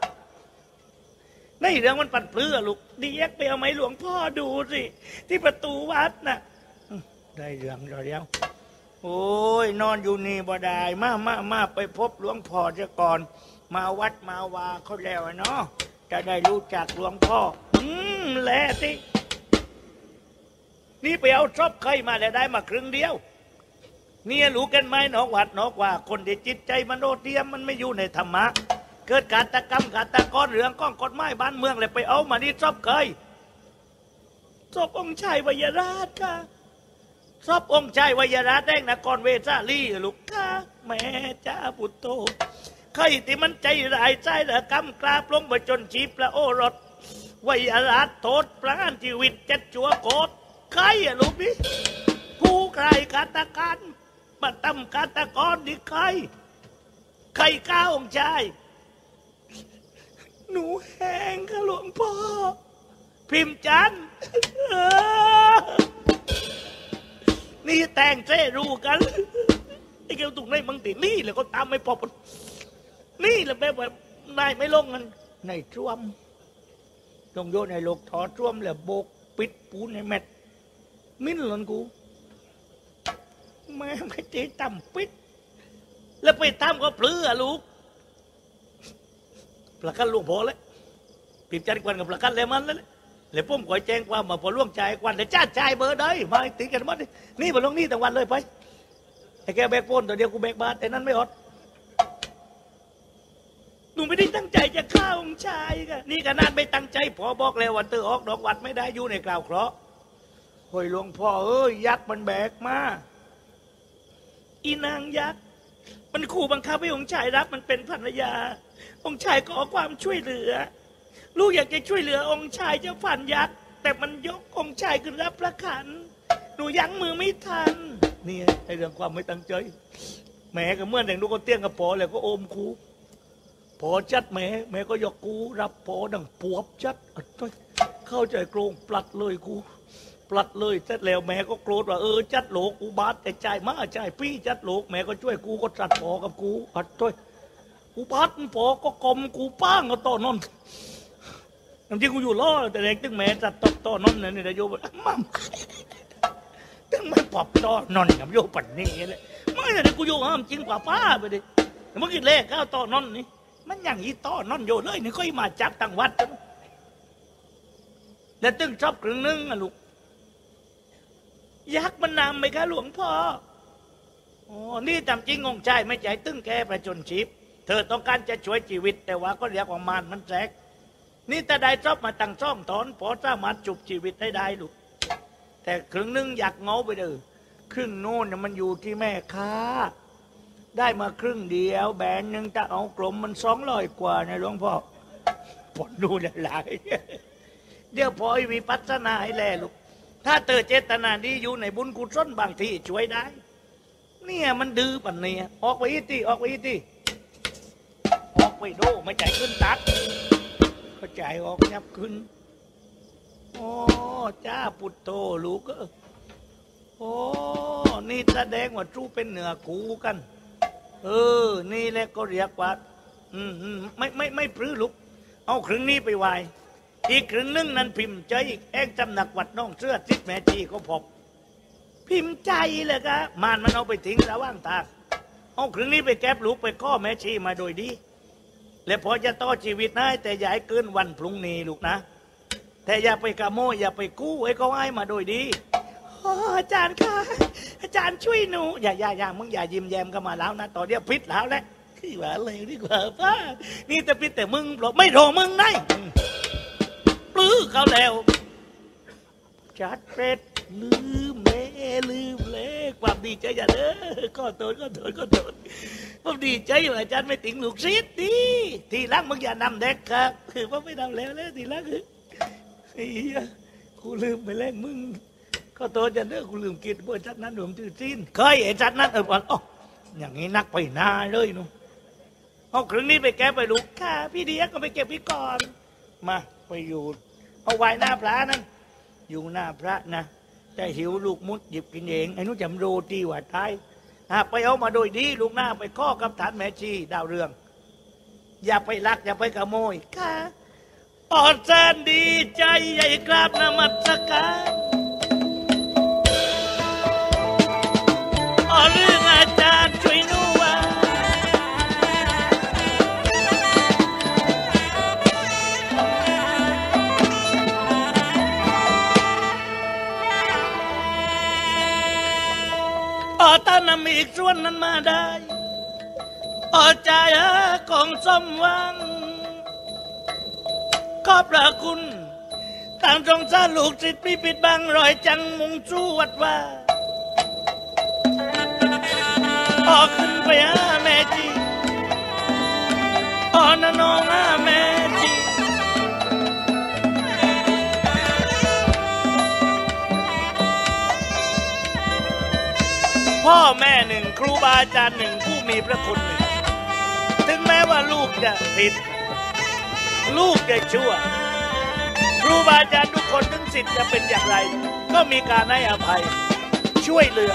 ในเรื่องมันปั่นเปลือลูกดีแยกไปเอาไหมหลวงพ่อดูสิที่ประตูวัดน่ะได้เรื่องแล้วเดียวโอ้ยนอนอยู่นี่บ่ได้มามามาไปพบหลวงพ่อเสียก่อนมาวัดมาวาเขาแล้วเนาะจะได้รู้จักหลวงพ่ออืมแหละสินี่ไปเอาชอบใครมาแล้วได้มาครึ่งเดียวเนี่ยรู้กันไหมนอกวัดนอกว่าคนที่จิตใจมโนเทียมมันไม่อยู่ในธรรมะเกิดการตะกรรมการตะกอนเรื่องก้องกฎหมายบ้านเมืองเลยไปเอามานี่ชอบใครชอบองค์ชายวิยราชค่ะชอบองค์ชายวิยราชแดงนครเวสาลีลูกค่ะแม่จ้าปุตโตใครที่มันใจร้ายใจระกำกราบลงไปจนชีพระโอรสวิยราชโทษประหารชีวิตเจ็ดจัวโกดใครอะลูกนี่ผู้ใครกาตะการมาทำกาตะกรนี่ใครใครก้าองค์ชายหนูแห้งค่ะหลวงพ่อพิมพ์จันนี่แต่งเจ้รู้กันไอ้เกี่ยวตุกในบางตีนี่แหละก็ตามไม่พอนี่แหละแบบแบบนายไม่ลงกันในช่วมลงโยนในโลกถอช่วมแล้วโบกปิดปูในแมทมิ้นหล่นกูแม่ไม่ตีต่ำปิดแล้วไปทำก็เปลือลูกประกันลูกพอเลยพิมพ์จันกวนกับประกันเลยมันเลยเลยพุ่มก่อยแจ้งความมาพอล่วงใจกวนแต่จ้าใจเบอร์ได้มาตีกันหมดนี่มาลงนี่แต่วันเลยไปไอ้แกแบกโฟนตัวเดียวกูแบกบาทแต่นั้นไม่อดหนูไม่ได้ตั้งใจจะฆ่าองค์ชายกันนี่ขนาดไม่ตั้งใจพอบอกแล้ววันเตอออกดอกวัดไม่ได้อยู่ในกล่าวเคราะห์โอยหลวงพ่อเอ้ยยักษ์มันแบกมาอีนางยักษ์มันขู่บังคับให้องค์ชายรับมันเป็นภรรยาองค์ชายขอความช่วยเหลือลูกอยากจะช่วยเหลือองค์ชายเจ้าฝันยักษ์แต่มันยกองค์ชายขึ้นรับพระขันหนูยั้งมือไม่ทันนี่ไอ้เรื่องความไม่ตั้งใจแม่ก็เมื่อแต่งดูก็เตี้ยงกับปอแล้วก็โอมคูพอจัดแม่แม่ก็ยกกูรับพอดังปวบจัดเข้าใจโกรงปลัดเลยกูปลัดเลยเสร็จแล้วแม่ก็โกรธว่าเออจัดโหลกูบาดแต่ใจมาใจพี่จัดโหลแม่ก็ช่วยกูก็จัดพอกับกูอัดด้วยกูบาดพอก็กลมกูป้างก็ต่อนนจริงกูอยู่ล้อแต่เด็กตึงแม่จัดต่อต่อนนเนี่ยเนี่ยโยบมั่มตึงไม่ปอบต่อนนกับโยปันนี่เลยไม่แต่กูโยห้ามจริงกว่าป้าไปดิเมื่อกี้เลขข้าวต่อนนนี่มันอย่างนี้ต่อนนโยเลยนี่ก็มาจับต่างวัดกันแล้วตึงชอบครึ่งนึงอะลูกยักษ์มันนำไหมคะหลวงพ่ออ๋อนี่จำจริงองค์ชายไม่ใจตึงแกประจนชีพเธอต้องการจะช่วยชีวิตแต่ว่าก็เรียกว่ามารมันแทรกนี่แต่ได้ชอบมาตั้งซ่องถอนพอสามารถจุบชีวิตได้ได้ลูกแต่ครึ่งนึงอยากเงาไปเด้อครึ่งโน่นเนี่ยมันอยู่ที่แม่ค้าได้มาครึ่งเดียวแบนหนึ่งจะเอากลมมันสองร้อยกว่านะหลวงพ่อผลดูหลายเดี๋ยวพอวิปัสสนาให้แลลูกถ้าเตอเจตนาดีอยู่ในบุญกุศลบางทีช่วยได้เนี่ยมันดื้อปันเนี่ยออกไปอีตีออกไปอีตีออกไปดูไม่ใจขึ้นตัดเขาใจออกยับขึ้นโอ้จ้าปุตโตลูกโอ้นี่แสดงว่าจู้เป็นเหนือกูกันเออนี่แหละก็เรียกว่าอืมไม่ไม่ไม่ปลื้อลูกเอาครึ่งนี้ไปไว้อีกครึ่งนึงนั้นพิมพ์ใจเอ็งจำหนักวัดน้องเสื้อทิศแม่จีก็พบพิมพ์ใจเลยครับมานมันเอาไปทิ้งระว่างทางเอาครึ่งนี้ไปแก็บลูกไปข้อแม่ชีมาโดยดีและพอจะต่อชีวิตได้แต่อย่าให้เกินวันพรุ่งนี้ลูกนะแต่อย่าไปกระโมยอย่าไปกู้ไอ้เขาให้มาโดยดีอาจารย์ค่ะอาจารย์ช่วยหนูอย่าอย่าอย่ามึงอย่ายิ้มแย้มกันมาแล้วนะต่อเดี๋ยวพิษแล้วแหละขี้หวานเลยดีกว่าป้านี่แต่พิษแต่มึงบอกไม่โรมึงไงปลื้อเขาแล้วจัดเป็ดลืมเล่ลืมเล่ความดีใจอย่าเด้อก็โทษก็โทษก็โทษผมดีใจว่าอาจารย์ไม่ติงลูกศิษย์ดีทีหลังมึงอย่านำเด็กครับคือว่าไม่ทำแล้วแล้วทีหลังคือไอ้กูลืมไปแล้วมึงก็โตจะเด้อกูลืมกินบ่จัดนั้นหลวงจืดจีนเคยไอ้จัดนั้นเออบอกอ๋ออย่างนี้นักไปหน้าเลยนุ่มเอาครึ่งนี้ไปแก้ไปลูกค่ะพี่เดียก็ไปเก็บพี่ก่อนมาไปอยู่เอาไว้หน้าพระนั่นอยู่หน้าพระนะแต่หิวลูกมุดหยิบกินเองไอ้นู้นจำรูตีว่าท้ายหากไปเอามาโดยดีลูกหน้าไปข้อกับฐานแม่ชีดาวเรืองอย่าไปลักอย่าไปขโมยค่ะปอดแสนดีใจใหญ่กราบนมัสการเรื่องอาจารย์ช่วยหนูว่าอ๋อถ้านำอีกส่วนนั้นมาได้อ๋อใจของสมหวังขอบพระคุณทางจงสร้างลูกศิษย์พิปิดบังรอยจังมุงสู้วัดว่าออกขึ้นไปหาแม่จีอ๋อนะน้องหาแม่จีพ่อแม่หนึ่งครูบาอาจารย์หนึ่งผู้มีพระคุณหนึ่งถึงแม้ว่าลูกจะผิดลูกจะชั่วครูบาอาจารย์ทุกคนถึงสิทธิ์จะเป็นอย่างไรก็มีการให้อภัยช่วยเหลือ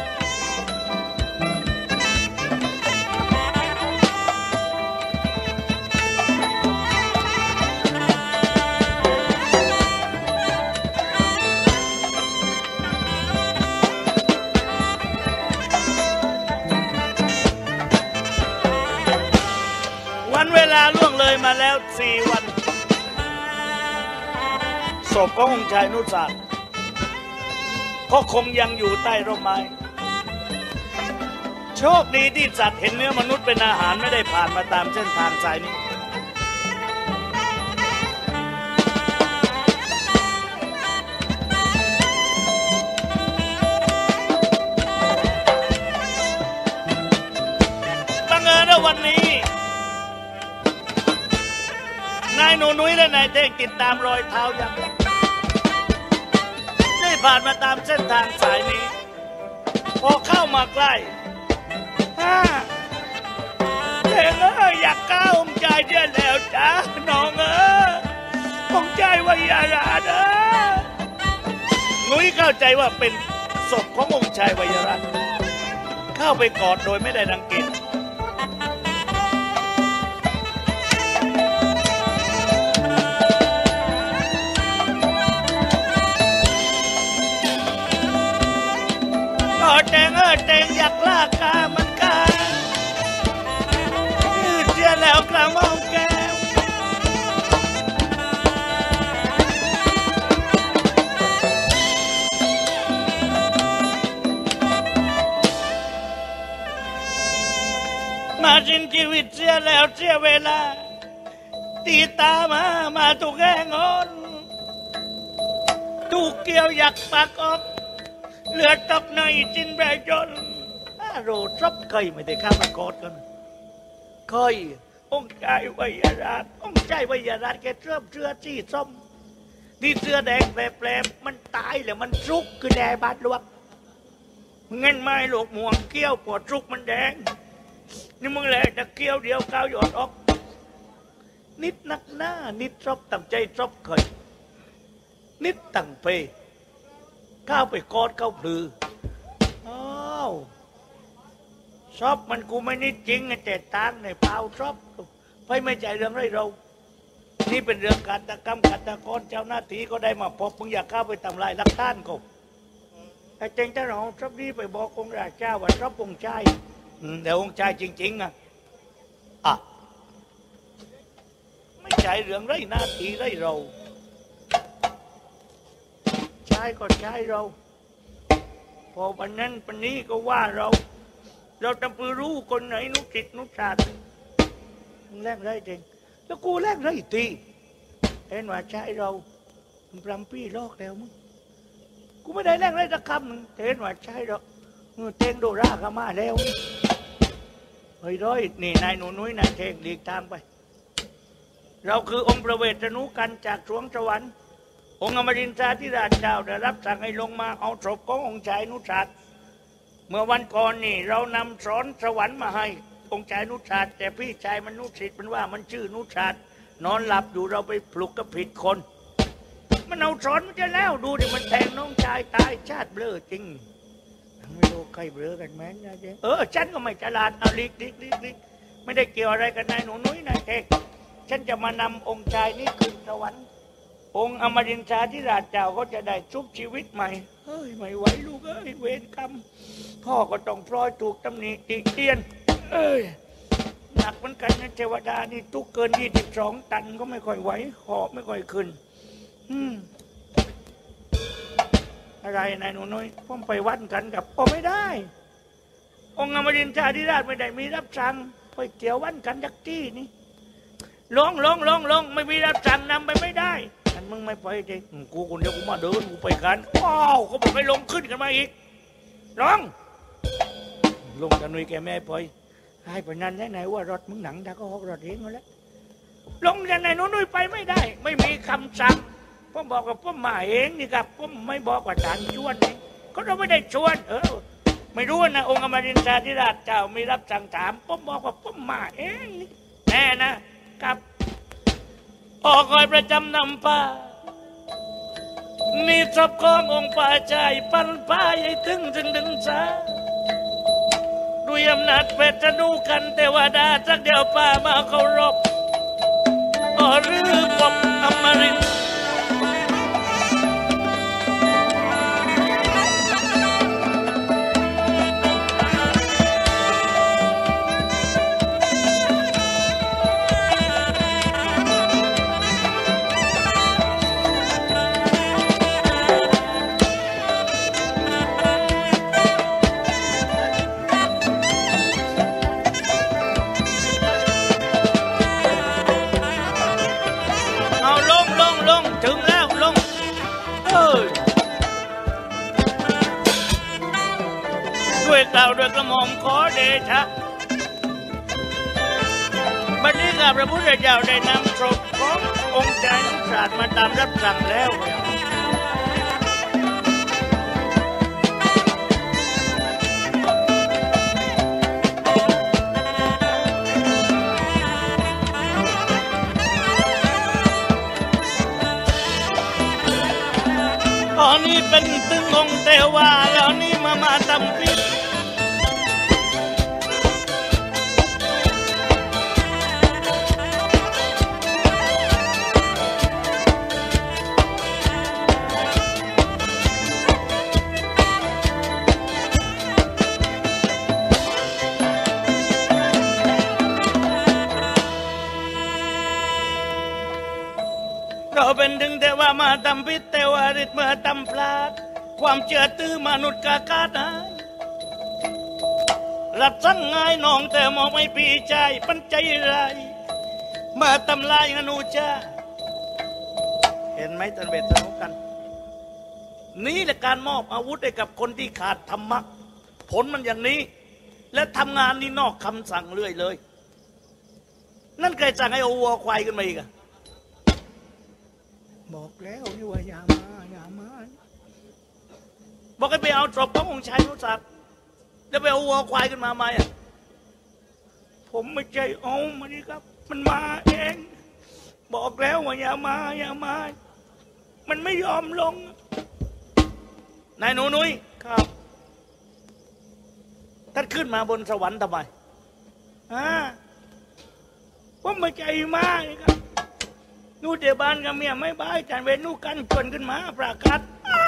เวลาล่วงเลยมาแล้วสี่วันศพขององค์ชายนุสาก็คงยังอยู่ใต้ร่มไม้โชคดีที่สัตว์เห็นเนื้อมนุษย์เป็นอาหารไม่ได้ผ่านมาตามเส้นทางสายนี้บังเอิญว่าวันนี้นายหนูนุ้ยและนายเท่งติดตามรอยเท้าอย่างได้ผ่านมาตามเส้นทางสายนี้พอเข้ามาใกล้ฮ่าเท่งเอ้ยอยากก้าวองค์ชายเชื่อแล้วจ้าน้องเอ้ยองค์ชายวิยาราชเอ้ยนุ้ยเข้าใจว่าเป็นศพขององค์ชายวิยาราชเข้าไปกอดโดยไม่ได้รังเกียจแตงเออแตงอยากลากกามันกาเสียแล้วกลางมองแก้วมาสิ้นชีวิตเสียแล้วเสียเวลาตีตามามาถูกแง่งอนถูกเกี่ยวอยากปากออกเลือดตกในจินแบจนโรซับเคยไม่ได้ข้ามากอดกันเคยองค์ชายวิยาราชองค์ชายวิยาราชแกเสื้อเสื้อสีส้มที่เสื้อแดงแปลบๆมันตายแล้วมันซุกคือแดงบาดลวกเงินไม้หลวกหมวงเกี้ยวปวดซุกมันแดงนี่มึงแหละจะเกี้ยวเดียวก้าวหยอดออกนิดนักหน้านิดซบตั้งใจซบเคยนิดตั้งเพก้าวไปกอดเข้าพลืออ้าวชอบมันกูไม่นิดจริงแต่ตางในเปล่าชอบไปไม่ใจเรื่องไรเรานี่เป็นเรื่องการตะกรรมการตะกอนเจ้าหน้าที่ก็ได้มาพบมึงอยากเข้าไปทำลายลักท่านก็ไอ้เจงเจ้าหน้าชอบนี้ไปบอกองค์ราชาว่าชอบองค์ชายเดี๋ยวองค์ชายจริงๆอ่ะอ่ะไม่ใจเรื่องไรหน้าที่ไรเราใช่ก็ใช่เราพอวันนั้นวันนี้ก็ว่าเราเราจะไปรู้คนไหนนุจิตนุชาติมึงแลกไรจริงแล้วกูแลกไรตีเห็นว่าใช่เรามึงปรำปี้ลอกแล้วมึงกูไม่ได้แลกไรสักคำมึงเห็นว่าใช่เราเตงโดราก็มาแล้วเฮ้ยร้อยนี่นายหนูนุ้ยนายเทงหลีกทางไปเราคือองค์ประเวศนุกันจากสวงสวรรค์องค์อมรินทราธิราชเจ้าได้รับสั่งให้ลงมาเอาศพขององค์ชายนุชาติเมื่อวันก่อนนี่เรานำสอนสวรรค์มาให้องค์ชายนุชาติแต่พี่ชายมันนุสิตมันว่ามันชื่อนุชาตินอนหลับอยู่เราไปปลุกก็ผิดคนมันเอาสอนมันจะแล้วดูดิมันแทงน้องชายตายชาติเบลอจริงไม่รู้ใครเบลอกันแม้นนะเจ๊เออฉันก็ไม่ฉลาดเอาลิกลิกลิกลิกไม่ได้เกี่ยวอะไรกับนายหนูนุ้ยนายเทกฉันจะมานำองค์ชายนี้ขึ้นสวรรค์องค์อมรินทราธิราชเจ้าก็จะได้ชุบชีวิตใหม่เฮ้ยไม่ไหวลูกเอ้ยเวรกรรมพ่อก็ต้องพลอยถูกตำหนิติเตียนเอ้ยหนักเหมือนกันนะเทวดานี่ตุกเกินยี่สิบสองตันก็ไม่ค่อยไหวหอบไม่ค่อยขึ้นอืมอะไรนายหนูน้อยพ่อไปวัดกันกับพ่อไม่ได้องค์อมรินทราธิราชไม่ได้มีรับสั่งไปเกี่ยววันกันยักที่นี่ลงลงลงลงไม่มีรับสั่งนำไปไม่ได้อันมึงไม่ไปจริงกูคนเดียวกูมาเดินกูไปกันว้าวเขาบอกให้ลงขึ้นกันมาอีกลงลงกันนุ้ยแกแม่ไปให้ไปนั่นได้ไหนว่ารถมึงหนังดาก็ฮอกรถเองมาแล้วลงจากไหนหนูนุ้ยไปไม่ได้ไม่มีคำสั่งพ่อบอกกับพ่อมาเองนี่ครับพ่อไม่บอกว่าจานชวนนี่ก็เราไม่ได้ชวนเออไม่รู้นะองค์อมรินทราธิราชเจ้ามีรับสั่งถามพ่อบอกว่าพ่อมาเองนี่แน่นะครับออกคอยประจำนำป่ามีศพขององค์ป่าใจปันป่าใหญ่ถึงถึงดึงสาด้วยอำนาจเวทนูกันเทวดาสักเดียวป่ามาเคารพอ๋อหรือปมอมรินกล่าวโดยกระหม่อมขอเดชะบัดนี้ข้าพระพุทธเจ้าได้นำศพขององค์ชายนุศาสตร์มาตามรับสั่งแล้วตอนนี้เป็นตึงองค์เทวาแล้วนี่มามาตำพิษเราเป็นถึงแต่ว่ามาทำพิษแต่ว่าฤทธิ์เมื่อทำพลาดความเชื่อตื้อมนุษย์กากาดนะหลับสั้นง่ายน้องแต่มองไม่ปีใจปัญใจไรมาทำลายอนุชาเห็นไหมท่านเวทนุกันนี่แหละการมอบอาวุธให้กับคนที่ขาดธรรมะผลมันอย่างนี้และทำงานนี่นอกคำสั่งเรื่อยเลยนั่นใครสั่งให้เอาวัวควายขึ้นมาอีกอะบอกแล้วนี่ว่าอย่ามาอย่ามาบอกให้ไปเอาศพขององค์ชายนุศักดิ์แล้วไปเอาวัวควายขึ้นมาไหมอ่ะผมไม่ใช่เอามาดิครับมันมาเองบอกแล้วว่าอย่ามาอย่ามามันไม่ยอมลงนายหนูนุ้ยครับท่านขึ้นมาบนสวรรค์ทำไมอ่าผมไม่ใจมานี่ครับนู่เดบานกับเมียไม่บ้าจานเวนู่กันชวนขึ้นมาประกาศ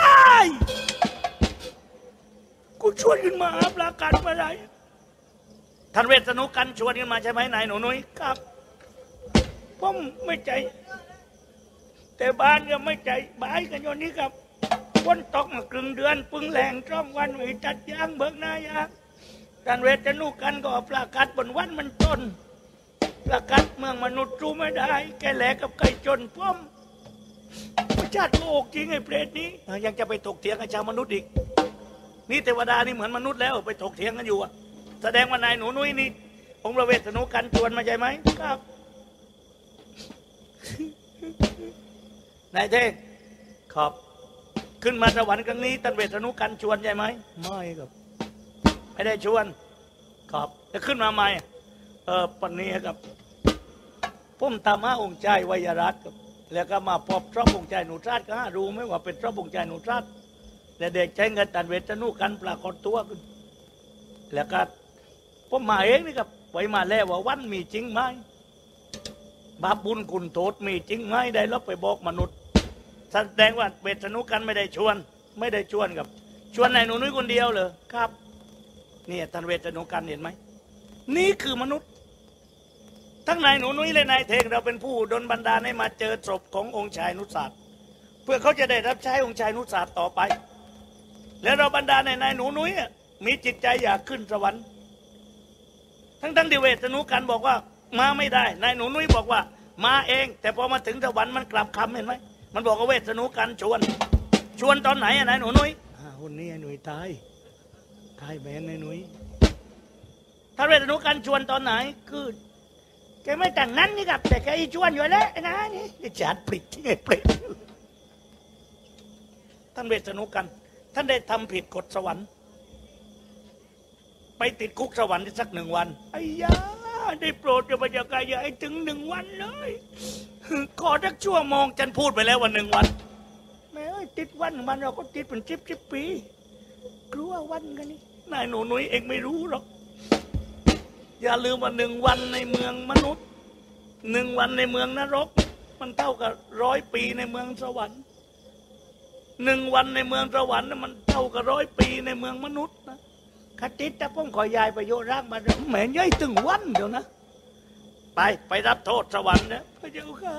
กูชวนขึ้นมาประกาศเมื่อไรท่านเวทนุกันชวนขึ้นมาใช่ไหมนายหนูนุ้ยครับผมไม่ใจแต่บ้านก็ไม่ใจบ้ายกันอย่างนี้ครับฝนตกมาครึ่งเดือนปึ้งแหลงจ้องวันวิจัดยางเบิกนายางท่านเวทนุกันก็ประกาศบนวันมันต้นประกาศเมืองมนุษย์รู้ไม่ได้แกแหลกกับไก่จนพ่อมประชาติโลกจริงไอ้เปรตนี้ยังจะไปถกเถียงกับชาวมนุษย์อีกนี่เทวดานี่เหมือนมนุษย์แล้วไปถกเถียงกันอยู่อะแสดงว่านายหนูนุ้ยนี่องค์พระเวทนุกันชวนมาใช่ไหมครับนายเท่งขอบขึ้นมาสวรรค์ครั้งนี้ท่านเวทนุกันชวนใช่ไหมไม่ครับไม่ได้ชวนขอบจะขึ้นมาใหม่เออปันนี้ครับพุ่มตามหาองค์ชายวิยรัตน์ครับแล้วก็มาพบชอบวงใจหนูชาติก็รู้ไหมว่าเป็นชอบวงใจหนูชาติและเด็กใช้เงินตันเวทนุกันปรากฏตัวขึ้นแล้วก็ผมมาเองนี่ครับไปมาแล้วว่าวันมีจริงไหมบาปบุญคุณโทษมีจริงไหมได้แล้วไปบอกมนุษย์แสดงว่าเวทนุกันไม่ได้ชวนไม่ได้ชวนกับชวนนายหนูนุ้ยคนเดียวเลยครับนี่ท่านเวทนุกันเห็นไหมนี่คือมนุษย์ทั้งนายหนูนุ้ยและนายเทงเราเป็นผู้ดลบันดาลให้มาเจอศพขององค์ชายนุศาสตร์เพื่อเขาจะได้รับใช้องค์ชายนุศาสตร์ต่อไปและเราบรรดาในนายหนูนุ้ยมีจิตใจอยากขึ้นสวรรค์ทั้งทั้งที่เวทนุกันบอกว่ามาไม่ได้นายหนูนุ้ยบอกว่ามาเองแต่พอมาถึงสวรรค์มันกลับคำเห็นไหมมันบอกว่าเวทนุกันชวนชวนตอนไหนนายหนูนุ้ยคนนี้หนุ่ยตายตายแม่นายหนุ่ยถ้าเวทนุกันชวนตอนไหนคือแกไม่แต่งนั้นนี่ครับแต่แกชวนอยู่แล้วนะนี่จัดปริดที่ไงปริดท่านเวทนุกันท่านได้ทำผิดกฎสวรรค์ไปติดคุกสวรรค์สักหนึ่งวันไอ้ยาได้โปรดจะพยากายอย่าให้ถึงหนึ่งวันเลยขอสักชั่วโมงฉันพูดไปแล้ววันหนึ่งวันแม่เอ้ยติดวันมันเราก็ติดเป็นสิบสิบปีกลัววันกันนี่นายหนูนุ้ยเองไม่รู้หรอกอย่าลืมว่าหนึ่งวันในเมืองมนุษย์หนึ่งวันในเมืองนรกมันเท่ากับร้อยปีในเมืองสวรรค์หนึ่งวันในเมืองสวรรค์มันเท่ากับร้อยปีในเมืองมนุษย์นะคติแต่ผมขอยายไปโยร่างมาเดี๋ยวแม่ย่อยถึงวันเดี๋ยวนะไปไปรับโทษสวรรค์นะพระเจ้าค่ะ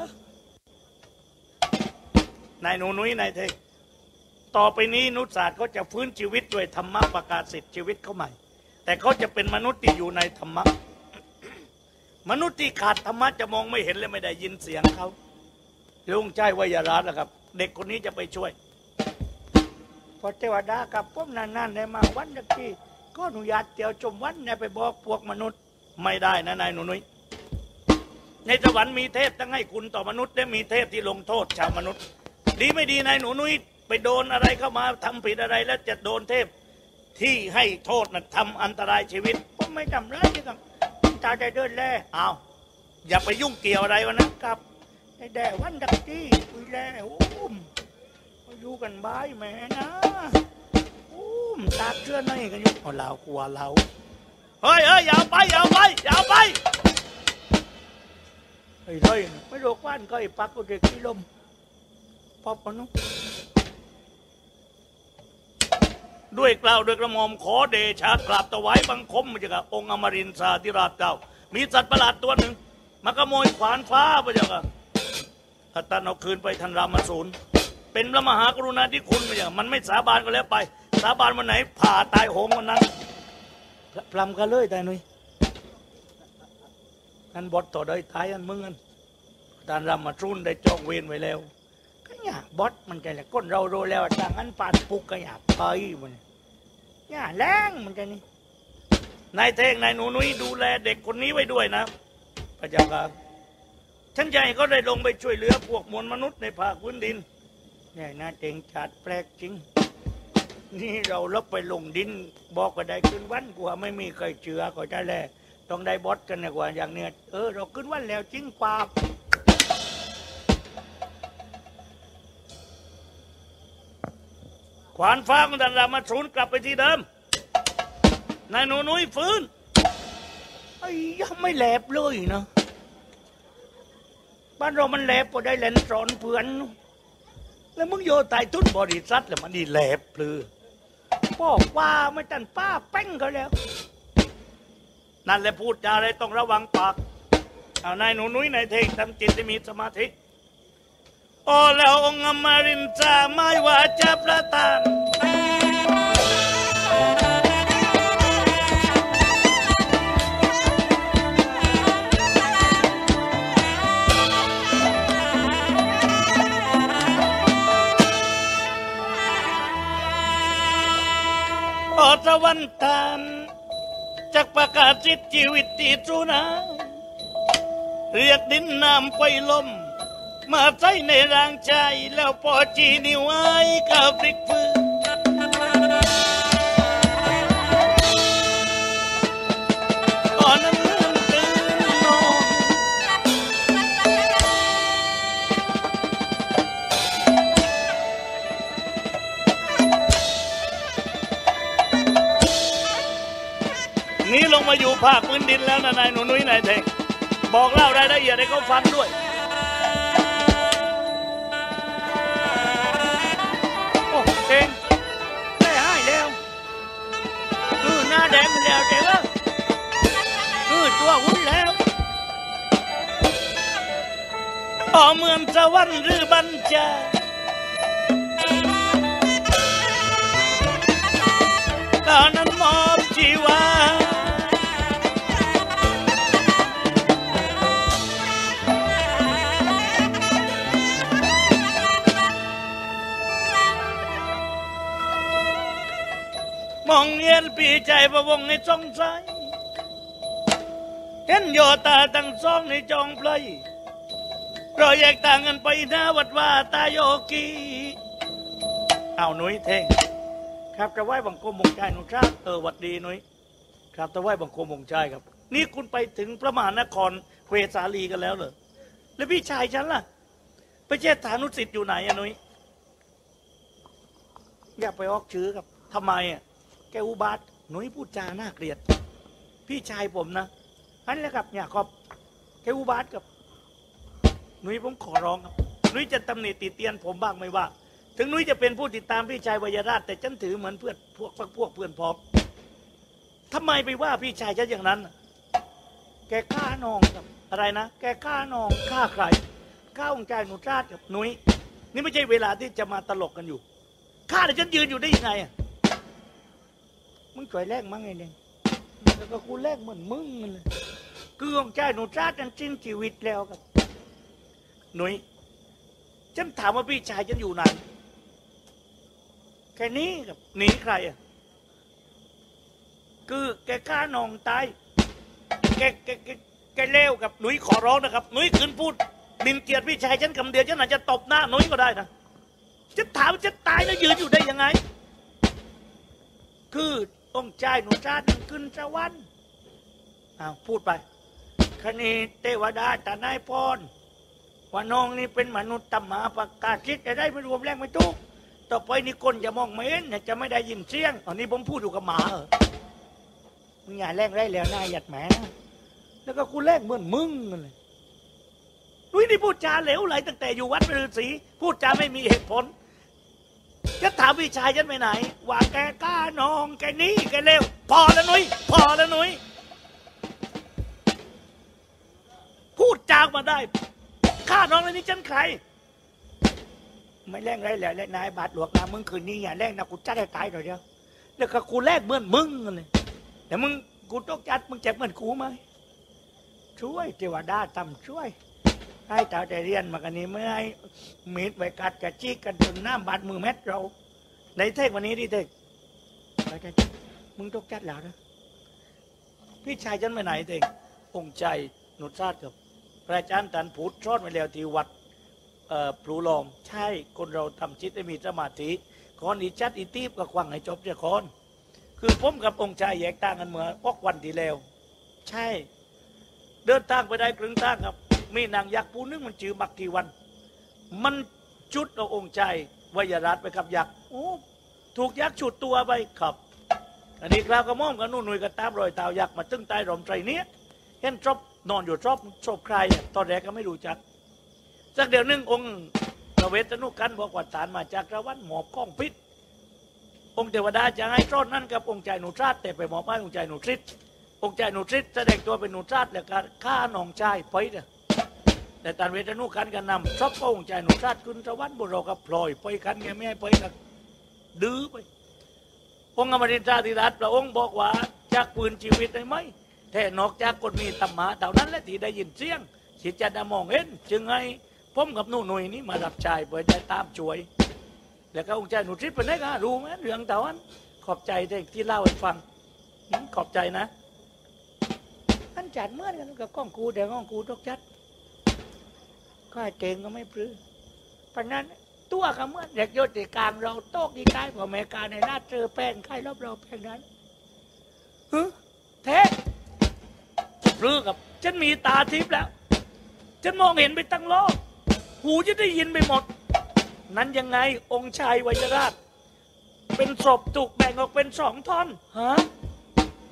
นายหนูนุ้ยนายเทงต่อไปนี้นุศาสตร์เขาจะฟื้นชีวิตด้วยธรรมะประกาศสิทธิชีวิตเขาใหม่แต่เขาจะเป็นมนุษย์ที่อยู่ในธรรมะมนุษย์ที่ขาดธรรมะจะมองไม่เห็นและไม่ได้ยินเสียงเขาลุงใจวิยาราชนะครับเด็กคนนี้จะไปช่วยพอเทวดากับพวกนานๆได้มาวันตะกี้ก็อนุญาตเตียวชมวันเนี่ยไปบอกพวกมนุษย์ไม่ได้นะนายหนูนุ้ยในสวรรค์มีเทพตั้งให้คุณต่อมนุษย์และมีเทพที่ลงโทษชาวมนุษย์ดีไม่ดีนายหนูนุ้ยไปโดนอะไรเข้ามาทำผิดอะไรแล้วจะโดนเทพที่ให้โทษนะทำอันตรายชีวิตผมไม่ทำร้ายที่ครับตาได้เดินแล่อ้าวอย่าไปยุ่งเกี่ยวอะไรวะนะครับไอ้แด่วันดักจี้คุยแล่อุ้มอยู่กันบ้ายแม่นะอุ้มตาเชื่อในกันอยู่เอาเหลากลัวเหลาเฮ้ยเฮ้ยอย่าไปอย่าไปอย่าไปไอ้เฮ้ยไม่รู้ว่านก็ไอ้ปักก็เด็กที่ลมพอบปนุด้วยกล่าวด้วยกระหม่อมขอเดชะกราบถวายบังคมพระเจ้าค่ะองค์อมรินทราธิราชเจ้ามีสัตว์ประหลาดตัวหนึ่งมาขโมยขวานฟ้าพระเจ้าค่ะถ้าท่านเอาคืนไปท่านรามาสูรเป็นพระมหากรุณาธิคุณพระเจ้ามันไม่สาบานก็แล้วไปสาบานวันไหนผ่าตายโหงวันนั้นพลำกันเลยตายหนุ่ยท่านบดต่อได้ตายอันมึงอันท่านรามาสูรได้จองเวรไว้แล้วเนี่ยบอสมันจะแหละก้นเราโรแล้วดังนั้นปานปุกก็อยากไปมันเนี่ยแรงมันจะนี่นายเทงนายหนูนุ้ยดูแลเด็กคนนี้ไว้ด้วยนะพระเจ้าค่ะท่านใหญ่ก็ได้ลงไปช่วยเหลือพวกมวลมนุษย์ในภาคพื้นดินเนี่ยนะเต็งจัดแปลกจริงนี่เราลบไปลงดินบอกก็ได้ขึ้นวันกว่าไม่มีใครเชื่อก็จะแลต้องได้บอสกันนะกว่าอย่างเนี้ยเออเราขึ้นวันแล้วจริงกว่าขวานฟ้าของท่านรามาสูรกลับไปที่เดิมนายหนูนุ้ยฟื้นไอ้ยังไม่แหลบเลยนะบ้านเรามันแหลบพอได้เล่นสอนเพื่อนแล้วมึงโยตายทุนบริษัทแล้วมันดีแหลบเลยบอกว่าไม่ตันป้าแป้งเขาแล้วนั่นแหละพูดจาอะไรต้องระวังปากเอานายหนูนุ้ยนายเทงทำจิตให้มีสมาธิโอ้แล้วองค์อมรินทราไม่ว่าจะประทานโอ้สวรรค์ทานจากประกาศสิทธิชีวิตที่สุนาเรียกดินน้ำไฟลมมาใส่ในร่างใจแล้วพอจีนิวไอ้กับพริกฟื้นก่อนนั้นตื่นนอนนี้ลงมาอยู่ภาคพื้นดินแล้วนะนายหนูนุ้ยนายเท่งบอกเล่ารายละเอียดให้เขาฟังด้วยโอ้เท่งได้ให้แล้วคือหน้าแดงแล้วเท่งเออคือตัวหุ่นแล้วอ๋อเมืองสวรรค์หรือบัญชาตอนนั้นมอบชีวามองเห็นปีใจประวงในสงสัยเห็นโยตาตั้งสองในจองเพลยเราแยกต่างกันไปนะวัดว่าตาโยกีเอาหนุ่ยเท่งครับจะไหว้บังคมมงใจหนุ่มชาติเออวัดดีหนุ่ยครับจะไหว้บังคมมงใจครับนี่คุณไปถึงพระมหานครเวสาลีกันแล้วเหรอแล้วพี่ชายฉันล่ะไปเจตานุสิทธิ์อยู่ไหนอะหนุ่ยอย่าไปออกชื่อครับทำไมอะแกอุบาทหนุ่ยพูดจาน่าเกลียดพี่ชายผมนะอันแหละครับเนี่ยครับแกอุบาทกับหนุ่ยผมขอร้องครับหนุ่ยจะตำหนิติเตียนผมบ้างไม่ว่าถึงนุ้ยจะเป็นผู้ติดตามพี่ชายวยราชแต่ฉันถือเหมือนเพื่อนพวกพวกเพื่อนพ้องทำไมไปว่าพี่ชายฉันอย่างนั้นแกฆ่าน้องกับอะไรนะแกฆ่าน้องฆ่าใครฆ่าองค์ชายหนุชาติกับนุ้ยนี่ไม่ใช่เวลาที่จะมาตลกกันอยู่ฆ่าแต่ฉันยืนอยู่ได้ยังไงอ่ะมึงช่วยแลกมั้งไงเนี่ยแล้วก็กูแลกเหมือนมึงเลยคือองค์ชายหนุชาติฉันสิ้นชีวิตแล้วกับนุ้ยฉันถามว่าพี่ชายฉันอยู่ไหนแค่นี้กับหนีใครอ่ะคือแกฆ่าน้องตายแกแกแกแกเลวกับหนุ่ยขอร้องนะครับหนุ่ยคืนพูดบินเกียรติพี่ชายฉันคำเดียวฉันอาจจะตบหน้าหนุ่ยก็ได้นะฉันถามฉันตายแล้วยืนอยู่ได้ยังไงคือองค์ชายหนุ่มชาติขึ้นสวรรค์อ้าวพูดไปคณีเทวดาตานายพรว่าน้องนี่เป็นมนุษย์ตมหาประกาศคิดจะได้ไม่รวมแรงไม่ทุกต่อไปนี่คนจะมองไม่เห็นจะไม่ได้ยินเสียงตอนนี้ผมพูดอยู่กับหมาเหรอมึงอย่าแรงไรแล้วนายหยัดแหมแล้วก็กูแรงเหมือนมึงเลยนุ้ยนี่พูดจาเหลวไหลตั้งแต่อยู่วัดฤาษีพูดจาไม่มีเหตุผลจะถามพี่ชายฉันไปไหนว่าแกกล้าน้องแกนี้แกเลวพอแล้วนุ้ยพอแล้วนุ้ยพูดจามาได้ข้าน้องเลยนี่ฉันใครไม่แรงไรแหละและนายบาดหลวงนะมึงคืนนี้อย่าแรงนะกูจัดให้ตายหน่อยเดียวแล้วก็กูแลกเหมือนมึงเลยแต่มึงกูต้องจัดมึงเจ็บเหมือนกูไหมช่วยเทวดาทำช่วยให้ตาแต่เรียนมากันนี้ไม่ให้มีดไว้กัดกระจี้กันจนน้ำบาดมือแม็ดเราในเทศวันนี้ดิเทศไปกันมึงต้องจัดแล้วนะพี่ชายฉันไปไหนเทศองค์ใจหนุชาติกับพระอาจารย์ตันพูดชดมาแล้วที่วัดพลูลอมใช่คนเราทำจิตให้มีสมาธิคอนอีจัดอีตีบกับควังให้จบเจ้าคอนคือผมกับองค์ชายแยกต่างกันเมื่อพกวันที่แล้วใช่เดินทางไปได้ครึ่งทางครับมีนางยักษ์ผู้นึงมันชื่อมักกีวัน มันชุดเอาองค์ชายวยราชไปกับยักษ์โอ้ถูกยักษ์ฉุดตัวไปขับอันนี้คราวกระม่อมกับนู่นหน่วยกระตามรอยเท้ายักษ์มาตึ้งใต้ร่มไทรเนี้ยเห็นทรบนอนอยู่ทรบทรบใครตอนแรกก็ไม่รู้จักสักเดี๋ยวนึงองค์พระเวทนุกันบอกว่าฐานมาจากตะวันหมอบข้องพิษองค์เทวดาจะให้ต้นนั้นกับองค์ใจหนุชาติแต่ไปหมอบให้องค์ใจหนุทริศองค์ใจหนุทริศแสดงตัวเป็นหนุชาติแล้วก็ฆ่าน้องชายไปเนี่ยแต่ตานเวทนุกันกันนำชอบองค์ใจหนุชาติขึ้นตะวันบุโรกับพลอยไปกันไงไม่ให้ไปกันดื้อไปองค์อมรินทราธิราชพระองค์บอกว่าจากปืนชีวิตได้ไหมแท้นอกจากคนมีธรรมะเท่านั้นแหละที่ได้ยินเสียงสิจะได้มองเห็นจึงไงผมกับนู่นหน่วยนี้มารับใช้เพื่อจะตามช่วยแล้วก็องค์ใจหนุทริศเป็นไงกันรู้ไหมเรื่องเท่านั้นขอบใจที่เล่าให้ฟังขอบใจนะอันจัดเมื่อกันกับก้องกูแต่ก้องกูตกจัดก็เก่งก็ไม่ปลื้มเพราะนั้นตัวกับเมื่อเด็กโยติกลางเราโต๊ะดีกายของอเมริกาในราชเจอแป้งไข่รอบเราแป้งนั้นฮึแท้ปลื้มกับฉันมีตาทิพย์แล้วฉันมองเห็นไปตั้งโลกหูจะได้ยินไปหมดนั้นยังไงองค์ชายวัยราชเป็นศพถูกแบ่งออกเป็นสองท่อนฮะ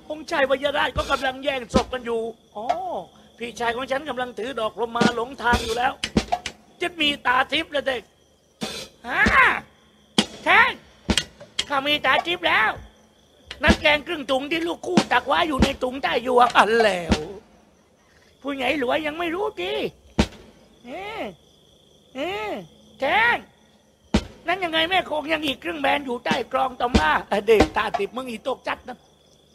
องค์ชายพญาราชก็กำลังแย่งศพกันอยู่อ๋อพี่ชายของฉันกำลังถือดอกพรหมาหลงทางอยู่แล้วจะมีตาทิพย์แล้วเด็กฮะแท้ข้ามีตาทิพย์แล้วนักแกงครึ่งถุงที่ลูกคู่ตักไว้อยู่ในถุงใต้อยู่อันแล้วผู้ใหญ่หลวยยังไม่รู้จีเออเออแท้นั่นยังไงแม่คงยังอีกครึ่งแบนอยู่ใต้กรองตอมมาเด็กตาทิพย์มึงอีตกจัดนะ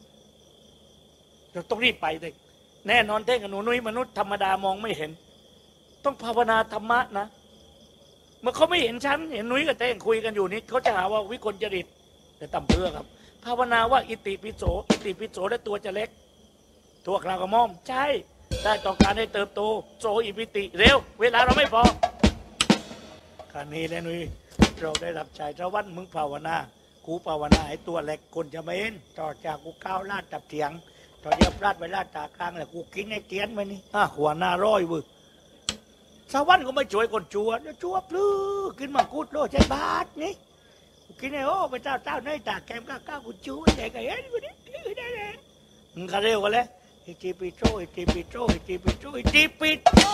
เราต้องรีบไปเด็กแน่นอนเท่งกับหนูนุ้ยมนุษย์ธรรมดามองไม่เห็นต้องภาวนาธรรมะนะเมื่อเขาไม่เห็นฉันเห็นนุ้ยกับเท่งคุยกันอยู่นี่เขาจะหาว่าวิกลจริตแต่ต่ำเพื่อครับภาวนาว่าอิติปิโสอิติปิโสและตัวจะเล็กตัวกลางกระม่อมใช่ได้ต้องการให้เติบโตโสอิปิติเร็วเวลาเราไม่พอการนี้แหละนุ้ยเราได้รับใจตะวันมึงภาวนากูภาวนาให้ตัวเล็กคนจะไม่เห็นต่อจากกูก้าวลาดตับเถียงตอนเดียวพลาดไปลาดตากลางแหละกูกินไอ้เตียนไปนี่อ่ะหัวหน้าร้อยเว้ยสวรรค์ก็ไม่ช่วยคนชัวชัวพลื้กินมังคุดโลใช้บาทนี่กูกินไอ้โอ้ไปเจ้าเจ้าในตาแกมก้าวก้าวกูชัวใหญ่กันเอ็นกูนี่ได้เลยมึงก็เร็วกันเลยอิติปิโสอิติปิโสอิติปิโสอิติปิโส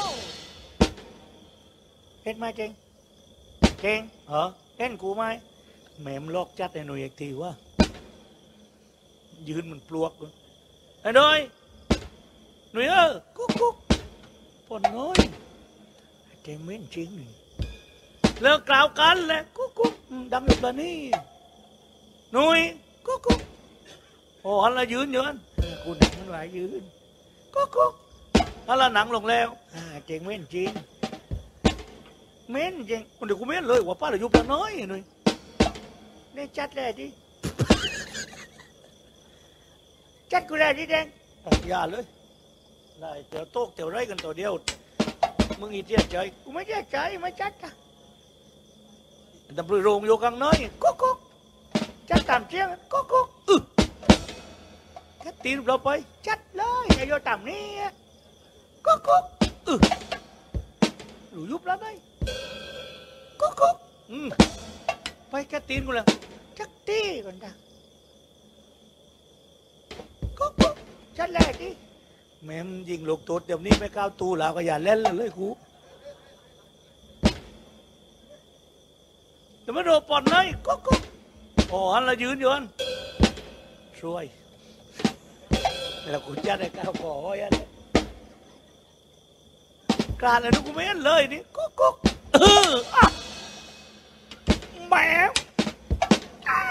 เห็นไหมเจงเจงเหรอเห็นกูไหมแม่มลอกจัดไอ้หน่วยอีกทีว่ายืนมันปลวกไอ้หน่อยหน่อยเออกุ๊กกุ๊กปนน้อยเจงเม้นจริงเลิกกล่าวกันแหละกุ๊กกุ๊กดังอยู่แล้วนี่หน่อยกุ๊กกุ๊กโอ้ฮัลโหลยืนยืนกูดังมันไหวยืนกุ๊กกุ๊กฮัลโหลหนังลงแล้วเจงเม้นจริงเม้นจริงคนเดี๋ยวกูเม้นเลยว่าป้าเราอยู่ปลาน้อยหน่อยได้จัดเลยดิจัดกูได้ดิแดงอย่าเลยได้เดี๋ยวโต๊ะเดี๋ยวไรกันตัวเดียวมึงอีเจียใจกูไม่เจียใจไม่จัดกันแต่ปลุกโรงโยกังน้อยกุ๊กกุ๊กจัดตามเชียงกุ๊กกุ๊กอึแค่ตีนเราไปจัดเลยไอ้โยตามนี้กุ๊กกุ๊กอึหลุยยุบแล้วได้กุ๊กกุ๊กอืมไปแค่ตีนกูเลยจักตีก่อนจ้ะกุ๊กกุ๊กจัดแรกดิแม่มยิงลูกตูดเดี๋ยวนี้ไม่ก้าวตูแล้วก็อย่าเล่นเลยกูแต่ไม่โดนปอนเลยกุ๊กกุ๊กโอ้ฮันละยืนยืนช่วยแล้วกูจะได้ก้าวขอยันกลารอะไรนุกูไม่เห็นเลยนี่กุ๊กกุ๊กเอออะแหมไอ้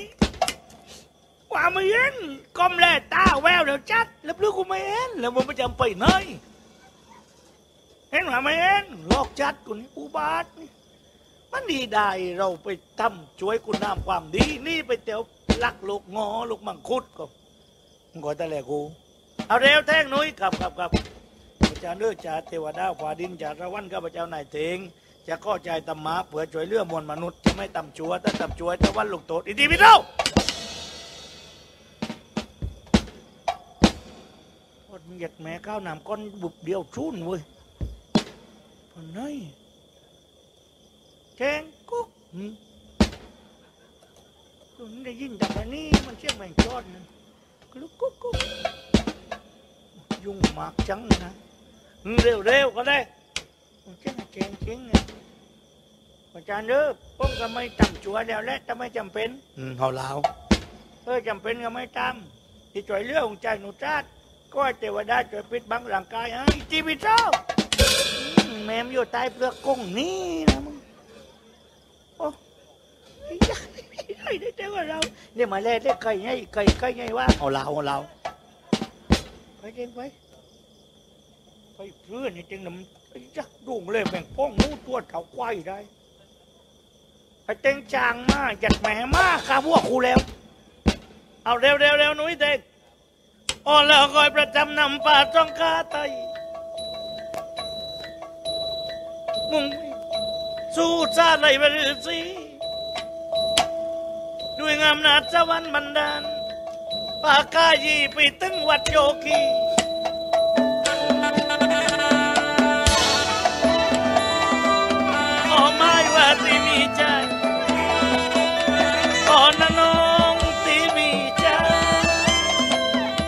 ว่าไม่เห็นกอมแลตาแววเดี๋ยวจัดแล้วลูกกูไม่เห็นแล้วมันไม่จำไปไหนเห็นว่าไม่เห็นลอกจัดกูนี่อุบาทนี่มันดีได้เราไปทำช่วยคุณน้ำความดีนี่ไปเตียวลักลูกงอลูกมังคุดก็มึงก็แต่แหละกูเอาเร็วแท่งนุ้ยกับกับกับพระเจ้าเนื้อจ่าเทวดาฝ่าดินจ่าระวันข้าพเจ้านายเถงจะเข้าใจธรรมะเผื่อช่วยเลื่อมวลมนุษย์จะไม่ต่ำชัวถ้าต่ำชัวจะวันลูกโตอิติปิโสอดเหยียดแม่ข้าวหนามก้อนบุบเดียวชุนเว้ยพอน้อยแทงกุ๊กคุณได้ยินแต่วันนี้มันเชี่ยงแมงจอดนะกุ๊กกุ๊กกุ๊กยุ่งมากจังนะเร็วเร็วก็ได้เจ๊งเจ๊งเจ๊งไงอาจารย์เด้อป้องก็ไม่ทำชัวแล้วแหละถ้าไม่จำเป็นอืมเขาลาวเออจำเป็นก็ไม่ทำที่ช่วยเรื่องของใจหนูจัดก็ให้เทวดาช่วยปิดบังร่างกายให้จีบิโซแม่มอยู่ใต้เปลือกกุ้งนี่นะมึงโอ้ยไอ้ได้เจ้าเราเนี่ยมาเล่นได้ไก่ไงไก่ไก่ไงวะเอาลาวเอาลาวไปเจงไปไปเพื่อนนี่เจงน้ำไอ้ยักษ์ดุ่งเลยแบ่งป้องมูตัวเถาควายได้ไอ้เต็งจางมาหยัดแหมมาข้าพวกครูแล้วเอาเร็วเร็วเร็วนุ้ยเด็กอ่อนแล้วคอยประจำนำป่าจ้องคาไตมึงสู้ชาติไรไปหรือสิด้วยงามนาจวันบันดาลปากายีไปตึงวัดโยคีที่มีใจขอน้องที่มีใจ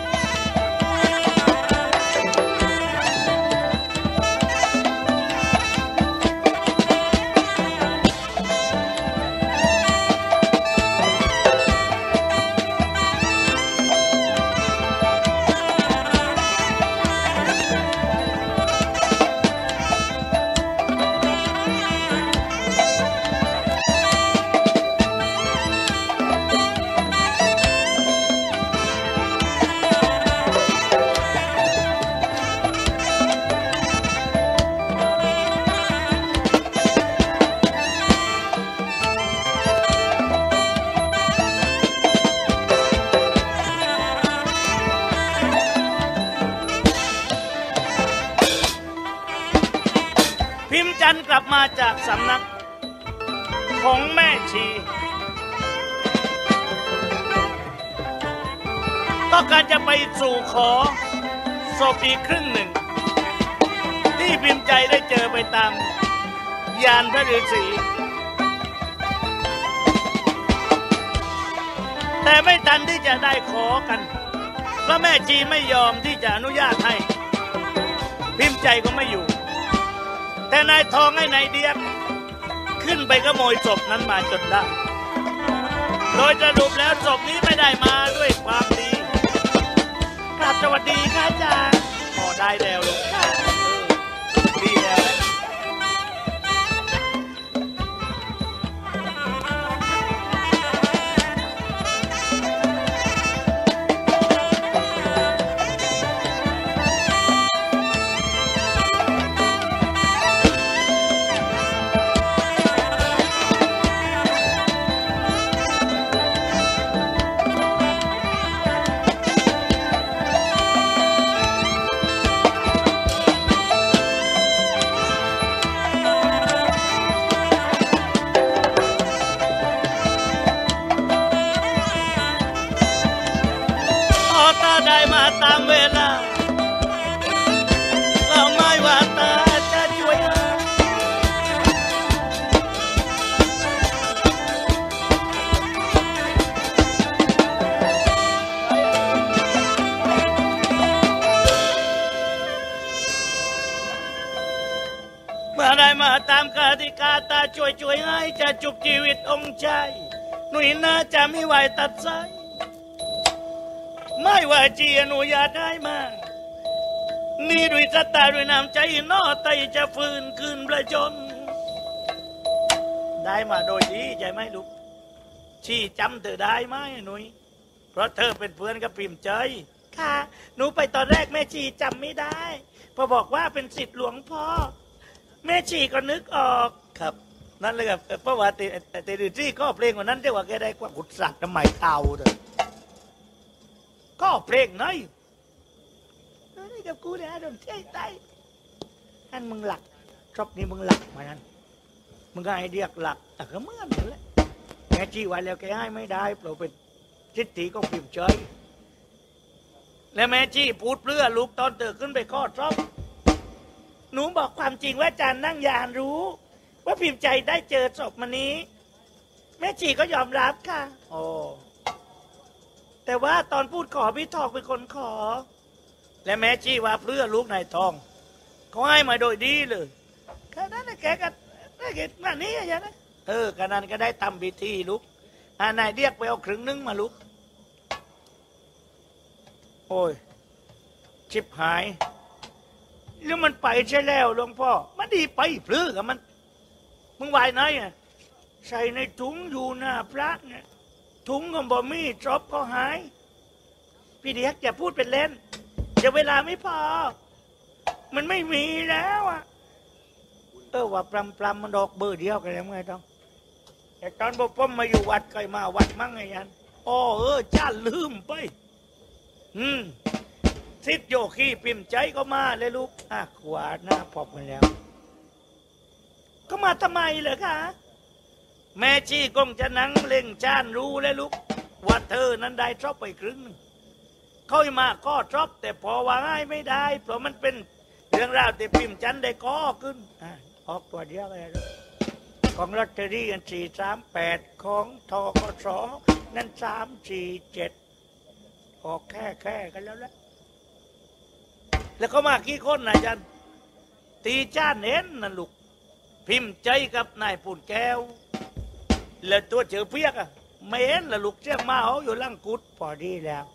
จันทร์กลับมาจากสำนักของแม่ชีต้องการจะไปสู่ขอศพอีกครึ่งหนึ่งที่พิมพ์ใจได้เจอไปตามยานพระฤาษีแต่ไม่ทันที่จะได้ขอกันเพราะแม่ชีไม่ยอมที่จะอนุญาตให้พิมพ์ใจก็ไม่อยู่แต่นายทองให้นายเดียบขึ้นไปขโมยศพนั้นมาจนได้โดยสรุปแล้วศพนี้ไม่ได้มาด้วยความดีกราบสวัสดีค่ะอาจารย์พอได้แล้วลูกค่ะดีแล้วตามเวลาเราไม่ว่าตาจะช่วยเมื่อได้มาตามกติกาตาช่วยช่วยให้จะจุบชีวิตองค์ชายหนุ่ยน่าจะไม่ไหวตัดสายไม่ว่าจีอนุญาตได้มานี่ด้วยศรัทธาด้วยน้ำใจนอไตจะฟื้นคืนประชนได้มาโดยดีใจไหมลูกชี้จำเธอได้ไหมหนุ่ยเพราะเธอเป็นเพื่อนกับพิมพ์ใจค่ะหนูไปตอนแรกแม่ชีจำไม่ได้พอบอกว่าเป็นศิษย์หลวงพ่อแม่ชีก็นึกออกครับนั่นเลยครับเพราะว่าเตเตดื้อจี้ก็เพลงวันนั้นเรียกว่าแกได้กว่าขุดสัตว์ทำไมเต่าเลยก็เพลงน้อยนี่กับกูเนี่ยโดนเที่ยใจนั่นมึงหลักชอบนี่มึงหลักมานั่นมึงก็ไอเดียกหลักแต่ก็เหมือนนั่นแหละแกจี้ไว้แล้วแกให้ไม่ได้เราเป็นจิตติก็พิมพ์เฉยแล้วแม่จี้พูดเปลือลูกตอนเติร์ขึ้นไปข้อชอบหนูบอกความจริงว่าอาจารย์นั่งยานรู้ว่าพิมพ์ใจได้เจอศพมันนี้แม่จี้ก็ยอมรับค่ะโอ้แต่ว่าตอนพูดขอพี่ทองเป็นคนขอและแม่จี้ว่าเพื่อลูกนายทองเขาให้มาโดยดีเลยแค่นั้นนะแกก็ได้เห็นว่านี้อย่างนั้นเออขนาดก็ได้ทำพิธีลูกอ่านายเรียกไปเอาครึ่งนึงมาลูกโอ้ยชิบหายแล้วมันไปใช่แล้วหลวงพ่อมันดีไปพลื้อกับมันมึงไหวไหนอ่ะใส่ในถุงอยู่หน้าพระเนี่ยถุงก็บ่มีจบก็หายพี่เดียกอย่าพูดเป็นเล่นจะเวลาไม่พอมันไม่มีแล้วอ่ะเออว่าปลำปลำมันดอกเบอร์เดียวกันแล้วไงต้องแต่ตอนบ่พ่อมาอยู่วัดเคยมาวัดมั้งไงยันอ๋อเออจ้าลืมไปอืมทิศโยคีพิมพ์ใจก็มาเลยลูกอ่ะขวาหน้าพอบกันแล้วก็มาทำไมเหรอคะแม่ชีคงจะนั่งเล่งจานรู้เลยลูกว่าเธอนั้นได้ชอบไปครึ่งเขาอีมาก็ชอบแต่พอว่าง่ายไม่ได้เพราะมันเป็นเรื่องราวที่พิมพ์จันได้ก็ขึ้นอออกตัวเดียวเลยของลอตเตอรี่อันสี่สามแปดของทกสนั่นสามสี่เจ็ดออกแค่แค่กันแล้วแหละแล้วก็มากี่คนนะจันตีจ้านเห็นนั่นลูกพิมพ์ใจกับนายปุ่นแก้วแล้วตัวเจือเปียกอะไม่เห็นละลูกเจ้ามาเขาอยู่ล่างกุดพอดีแล้ว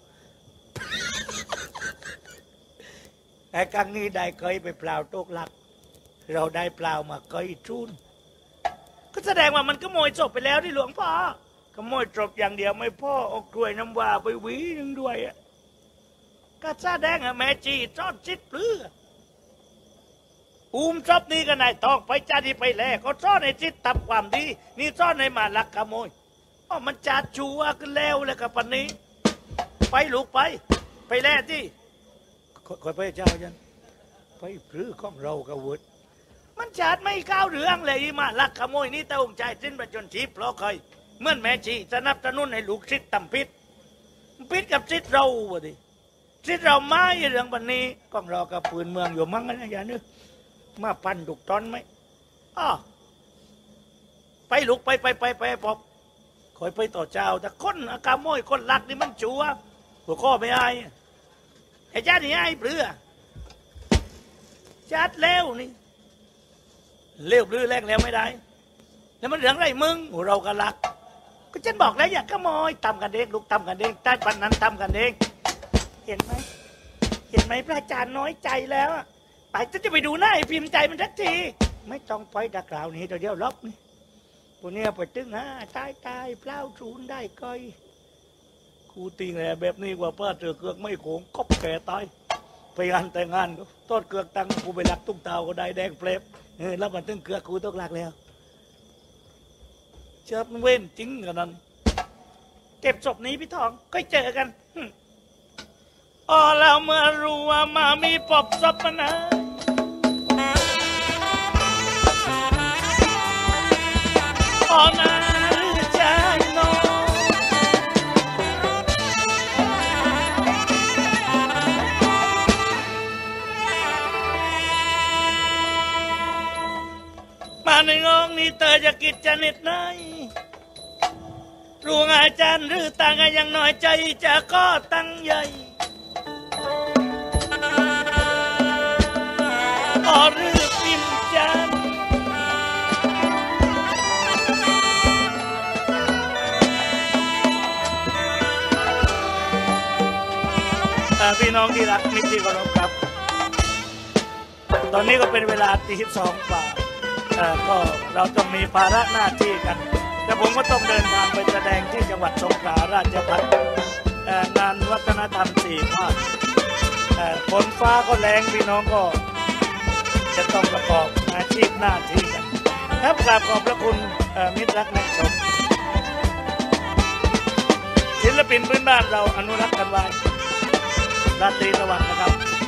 ไอ้ครั้งนี้ได้เคยไปเปล่าโต๊ะหลักเราได้เปล่ามาเคยชุนก็แสดงว่ามันขโมยศพไปแล้วที่หลวงพ่อขโมยศพอย่างเดียวไม่พ่อเอากล้วยน้ำว้าไปหวีนึงด้วยอะก็แสดงอะแม่จีจอดจิตปลื้ออุ้มทรัพย์นี้กันนายทองไปจ้าดีไปแลเขาซ่อนในจิตตับความดีนี่ซ่อนในมาลักขโมยอ๋อมันจัดชัวกันแล้วแล้วกับปันนี้ไปลูกไปไปแลที่คอยไปเจ้ายันไปปลื้อของเรากระวุฒมันชาติไม่ก้าวเรื่องเลยมาลักขโมยนี่ตาองค์ชายสิ้นประชนชีพเพราะเคยเมื่อแม่ชีสนับสนุนให้ลูกศิษย์ทำพิษพิษกับศิษย์เราวะดิศิษย์เราไม่เรื่องบันนี้ก็รอกับปืนเมืองอยู่มั้งนะอย่านึกมาพันถูกตอนไหมอ้อไปลุกไปไปไปไปปอบคอยไปต่อเจ้าแต่คนอากาโมยคนลักนี่มันชัวหัวข้อไม่อายไอ้จ้านี่ไอ้เปลือจัดเร็วนี่เร็วเปลือแรงแล้วไม่ได้แล้วมันเรื่องไรมึงเราก็ลักก็ฉันบอกแล้วอย่าขโมยทำกันเองลูกทำกันเองใต้ปันนั้นทำกันเองเห็นไหมเห็นไหมพระอาจารย์น้อยใจแล้วไปจะไปดูหน้าไอ้พิมพ์ใจมันทักทีไม่ต้องไปดักกล่าวนี้ตัวเดียวลบนี่พวกนี้ไปตึงฮะตายตายเปล่าชูนได้ก้อยกูตีแหล่แบบนี้กว่าป้าเจอเกือกไม่โขงกบแก่ตายไปงานแต่งงานก็ต้นเกือกตังกูไปหลักตุ้งเตาก็ได้แดงเปลบเออแล้วมันตึงเกือกกูต้องหลักแล้วเชิบเว้นจริงกันนั้นเก็บศพนี้พี่ทองก็เจอกันอ๋อแล้วเมื่อรู้ว่ามามีปอบศพนะอ๋อนะใจน้องมาในงองนี่เตอจะกิจจะเน็ดไหนรู้งอาจารย์หรือต่างกันยังน้อยใจจะก็ตั้งใหญ่อ๋อหรือพิมจันพี่น้องที่รักมิตรที่เคารพครับตอนนี้ก็เป็นเวลาตีสองกว่าก็เราต้องมีภาระหน้าที่กันแต่ผมก็ต้องเดินทางไปแสดงที่จังหวัดสงขลาราชภัฏงานวัฒนธรรมสี่ภาคฝนฟ้าก็แรงพี่น้องก็จะต้องประกอบอาชีพหน้าที่กันครับกราบขอบพระคุณมิตรรักนักชมศิลปินพื้นบ้านเราอนุรักษ์กันไว้ราตรีสวัสดิ์นะครับ